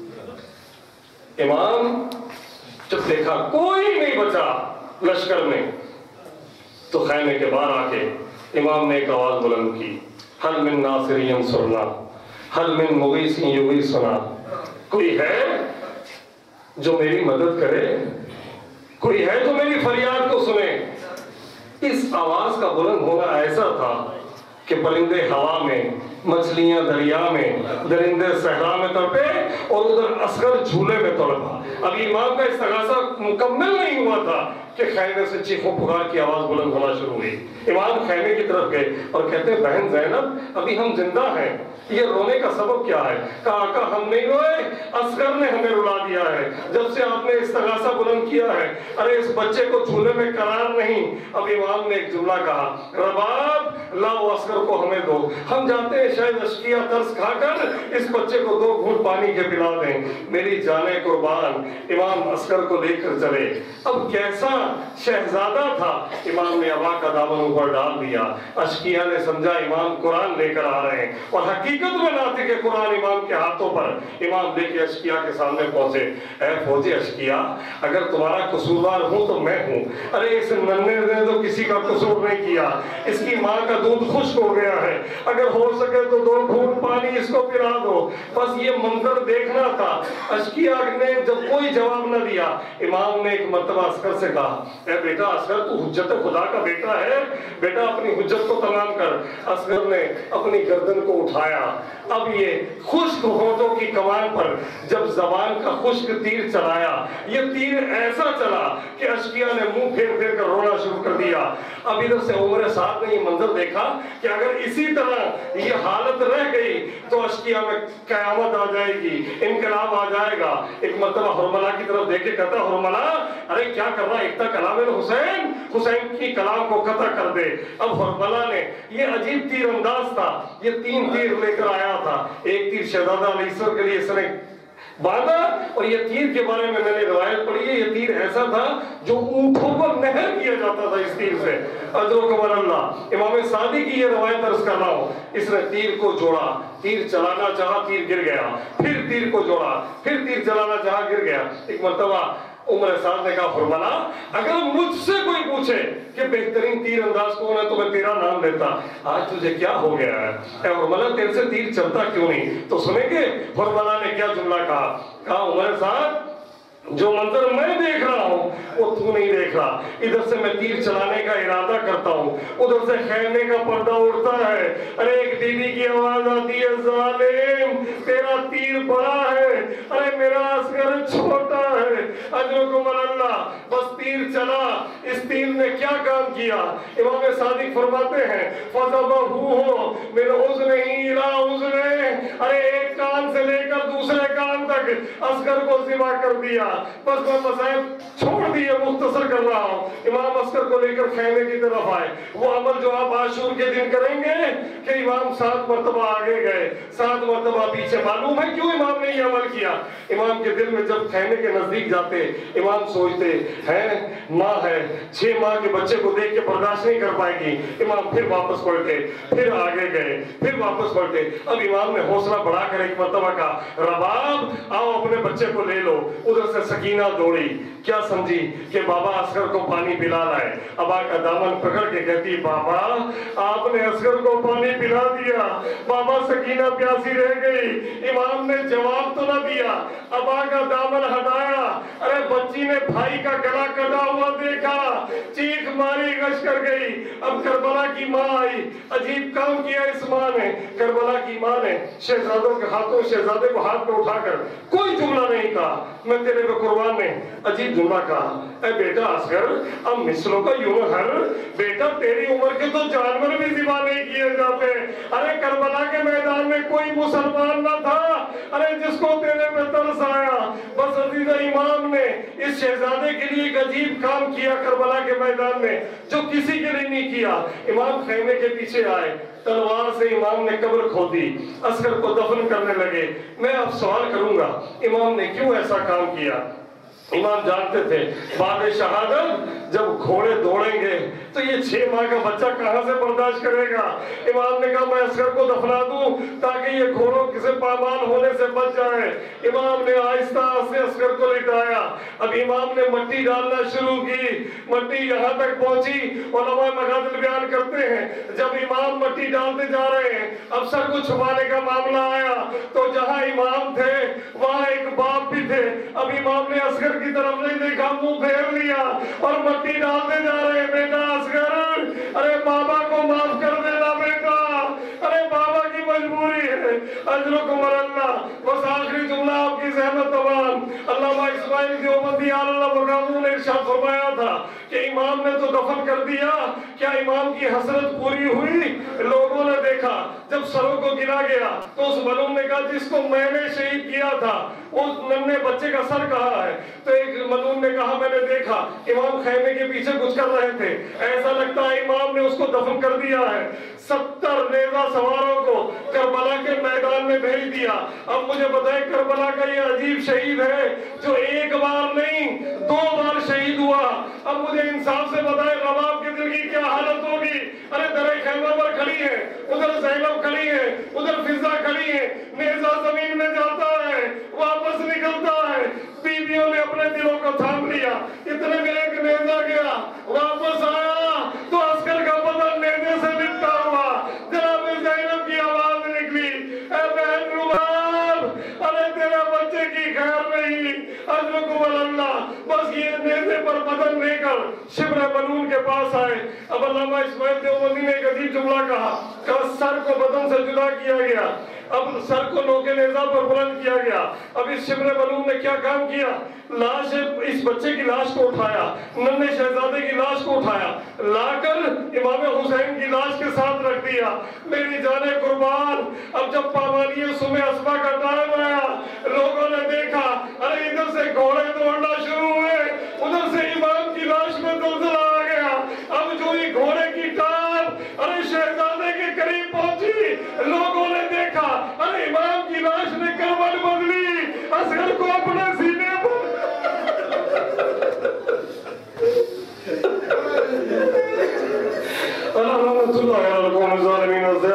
امام جب دیکھا کوئی نہیں بچا لشکر میں, تو خیمے کے باہر آ کے امام نے ایک آواز بلند کی, حل من ناصر ینصرنا, حل من مغیث یغیثنا. کوئی ہے جو میری مدد کرے, کوئی ہے جو میری فریاد کو سنے. اس آواز کا بلند ہونا ایسا تھا کہ پرندے ہوا میں، مچھلیاں دریا میں، درندے صحرا میں تڑپے اور ادھر اصغر جھولے میں تڑپا۔ اب امام کا استغاثہ مکمل نہیں ہوا تھا کہ خیمے سے چیخ و پکار کی آواز بلند ہونا شروع ہوئی۔ امام خیمے کی طرف گئے اور کہتے ہیں بہن زینب ابھی ہم زندہ ہیں، یہ رونے کا سبب کیا ہے؟ کہا آقا ہم نہیں روئے، اصغر نے ہمیں رلا دیا ہے جب سے آپ نے استغاثہ بلند کیا ہے۔ ارے اس بچے کو جھولے میں قرار نہیں۔ اب امام نے ایک جملہ کہا رباب لاؤ اصغر کو ہمیں دو، ہم جاتے ہیں شاید اشکیا ترس کھا کر اس بچے کو 2 گھونٹ پانی کے پلا دیں، میری جانیں قربان۔ امام اصغر کو لے کر چلے۔ اب کیسا شہزادہ تھا، امام نے ابا کا دامن اوپر ڈال دیا۔ اشکیا نے سمجھا امام قرآن لے کر آ رہے ہیں اور حقیقت میں ناطق کہ قرآن امام کے ہاتھوں پر۔ امام لے کے اشکیا کے سامنے پہنچے۔ اے فوجی اشکیا اگر تمہارا قصوروار ہوں تو میں ہوں۔ ارے اس ننھے نے تو کسی کا قصور نہیں کیا، اس کی ماں کا دودھ خشک ہو گیا ہے، اگر ہو سکے تو 2 گھونٹ پانی اس کو پلا دو، بس یہ منظر دیکھنا تھا۔ اشکیا نے جب کوئی جواب نہ دیا، امام نے ایک مرتبہ اصغر سے کہا اے بیٹا اصغر تو حجت خدا کا بیٹا ہے، بیٹا اپنی حجت کو تمام کر۔ اصغر نے اپنی گردن کو اٹھایا۔ اب یہ خشک ہونٹوں کی کمان پر جب زبان کا خشک تیر چلایا، یہ تیر ایسا چلا کہ اشکیا نے منہ پھیر پھیر کر رونا شروع کر دیا۔ اب ادھر سے عمر سعد نے یہ منظر دیکھا کہ اگر اسی طرح یہ حالت رہ گئی تو اشکیا میں قیامت آ جائے گی، انقلاب آ جائے گا۔ ایک مرتبہ حرملہ کی طرف دیکھ کے کہتا حرملہ ارے کیا کر رہا ہے، اقتا کلام حسین، حسین کی کلام کو قطع کر دے۔ اب حرملہ نے یہ عجیب تیر انداز تھا، یہ 3 تیر لے کر آیا تھا۔ ایک تیر شہزادہ علیہ السلام کے لیے اس نے باندھا، اور یہ تیر کے بارے میں نے روایت پڑھی ہے یہ تیر ایسا تھا جو اونٹوں پر نہر کیا جاتا تھا اس تیر سے۔ اجرکم اللہ، امام صادق کی یہ روایت عرض کر رہا ہوں۔ اس نے تیر کو جوڑا، تیر چلانا چاہا تیر گر گیا، پھر تیر کو جوڑا، پھر تیر چلانا چاہا گر گیا۔ ایک مرتبہ عمر سعد نے کہا حرملہ اگر مجھ سے کوئی پوچھے کہ بہترین تیر انداز کون ہے تو میں تیرا نام لیتا، آج تجھے کیا ہو گیا ہے؟ اے حرملہ تیرے سے تیر چلتا کیوں نہیں؟ تو سنیں گے حرملہ نے کیا جملہ کہا عمر سعد جو منظر میں دیکھ رہا ہوں وہ تو نہیں دیکھ رہا، ادھر سے میں تیر چلانے کا ارادہ کرتا ہوں، ادھر سے خیمے کا پردہ اڑتا ہے، ارے ایک بی بی کی آواز آتی ہے ظالم تیرا تیر بڑا ہے، ارے میرا اصغر چھوٹا ہے۔ اجرکم اللہ، بس تیر چلا، اس تیر نے کیا کام کیا؟ امام صادق فرماتے ہیں فَذَبَحُوهُ مِنْ أُذْنِهِ إِلَىٰ أُذْنِهِ، ارے ایک کان سے لے کر دوسرے کان تک اصغر کو ذبح کر دیا۔ بس میں مسائل چھوڑ دیے، مختصر کر رہا ہوں۔ امام اصغر کو لے کر خیمے کی طرف آئے، وہ عمل جو آپ عاشور کے دن کریں گے کہ امام 7 مرتبہ آگے گئے 7 مرتبہ پیچھے۔ معلوم ہے کیوں امام نے یہ عمل کیا؟ امام کے دل میں جب خیمے کے نزدیک جاتے امام سوچتے ہیں ماں ہے 6 ماہ کے بچے کو دیکھ کے برداشت نہیں کر پائے گی، امام پھر واپس پلٹے، پھر آگے گئے، پھر واپس پلٹے۔ اب امام نے حوصلہ بڑھا کر ایک مرتبہ کہا رباب آؤ اپنے بچے کو لے لو۔ ادھر سے سکینہ دوڑی، کیا سمجھی کہ بابا اصغر کو پانی پلا لائے۔ ابا کا دامن پکڑ کے کہتی بابا آپ نے اصغر کو پانی پلا دیا۔ بابا سکینہ پیاسی رہ گئی، امام نے جواب تو نہ دیا، ابا کا دامن ہٹایا، ارے بچی نے بھائی کا گلا کٹا ہوا دیکھا، چیخ ماری غش کر گئی۔ اب کربلا کی ماں آئی، عجیب کام کیا اس ماں نے، کربلا کی ماں نے شہزادوں کے ہاتھوں شہزادے کو ہاتھ میں اٹھا کر کوئی جملہ نہیں کہا، میں تیرے پہ قربان نے عجیب جملہ کہا اے بیٹا اصغر اب مثلوں کا یوں ہر بیٹا تیری عمر کے تو جانور بھی ذبح نہیں کیے جاتے۔ ارے کربلا کے میدان میں کوئی مسلمان نہ تھا ارے جس کو تیرے پہ ترس آیا۔ بس عزیزہ امام نے اس شہزادے کے لیے ایک عجیب کام کیا کربلا کے میدان میں جو کسی کے لیے نہیں کیا۔ امام خیمے کے پیچھے آئے، تلوار سے امام نے قبر کھودی، اصغر کو دفن کرنے لگے۔ میں اب سوال کروں گا امام نے کیوں ایسا کام کیا؟ امام جانتے تھے بعد شہادت جب گھوڑے دوڑیں گے تو یہ 6 ماہ کا بچہ کہاں سے برداشت کرے گا؟ امام نے کہا میں اصغر کو دفنا دوں تاکہ یہ گھوڑوں کسی پامال ہونے سے بچ جائے۔ امام نے آہستہ سے اصغر کو لٹایا، اب امام نے مٹی ڈالنا شروع کی، مٹی یہاں تک پہنچی۔ علماء مغازل بیان کرتے ہیں جب امام مٹی ڈالتے جا رہے ہیں اب سر کو چھپانے کا معاملہ آیا تو جہاں امام تھے وہاں ایک باپ بھی تھے۔ اب امام نے اصغر کی طرف نہیں دیکھا، منہ پھیر لیا اور مٹی ڈالتے جا رہے ہیں۔ بیٹا اصغر ارے بابا کو معاف کر دینا بیٹا، اجرکم اللہ. بس آخری جملہ آپ کی زحمت تمام. علامہ اسماعیل دیوبندی اللہ مقاموں نے ارشاد فرمایا تھا کہ امام نے تو دفن کر دیا, کیا امام کی حسرت پوری ہوئی؟ لوگوں نے دیکھا جب سروں کو گرا گیا تو اس ملوم نے کہا جس کو میں نے شہید کیا تھا اس ننھے بچے کا سر کہاں ہے؟ تو ایک ملوم نے کہا میں نے دیکھا امام خیمے کے پیچھے کچھ کر رہے تھے, ایسا لگتا ہے امام نے اس کو دفن کر دیا ہے. 70 نیزہ سواروں کو کربلا کے میدان میں بھیج دیا. اب مجھے بتائیں کربلا کا یہ عجیب شہید ہے جو ایک بار نہیں 2 بار شہید ہوا. اب مجھے انصاف سے بتائیں رباب کے دل کی کیا حالت ہوگی؟ ارے درے خیمہ پر کھڑی ہے, ادھر زینب کھڑی ہے, ادھر فضا کھڑی ہے, نیزہ زمین میں جاتا ہے واپس نکلتا ہے. بیویوں نے اپنے دلوں کو تھام لیا. اتنے میں ایک نیزہ گیا واپس آیا تو عسکر کا بدن نیزے سے لپٹا ہوا. جناب زینب کی آواز نکلی, اے بہن رباب, ارے تیرے بچے کی خیر نہیں, اجرکم اللہ. بس یہ نیزے پر بدن لے کر شبر بنون کے پاس آئے. اب علامہ اسماعیل دیوبندی نے ایک عجیب جملہ کہا کہ سر کو بدن سے جدا کیا گیا, اب سر کو نوکے نیزہ پر بلند کیا گیا. اب اس شبر بنون نے کیا کام کیا؟ لاش, اس بچے کی لاش کو اٹھایا, ننھے شہزادے کی لاش کو اٹھایا, لا کر امام حسین کی لاش کے ساتھ رکھ دیا. میری جان قربان, اب جب پامالی صبح اسبا کا ٹائم آیا لوگوں نے دیکھا ارے ادھر سے گھوڑے دوڑنا شروع ہوئے, ادھر سے امام کی لاش میں زلزلہ آ گیا. اب جو ہی گھوڑے کی ٹانپ ارے شہزادے کے قریب پہنچی, لوگوں نے دیکھا ارے امام کی لاش نے کروٹ بدلی, اصغر کو اپنے سینے پر رحمت اللہ علیہ الظالمین.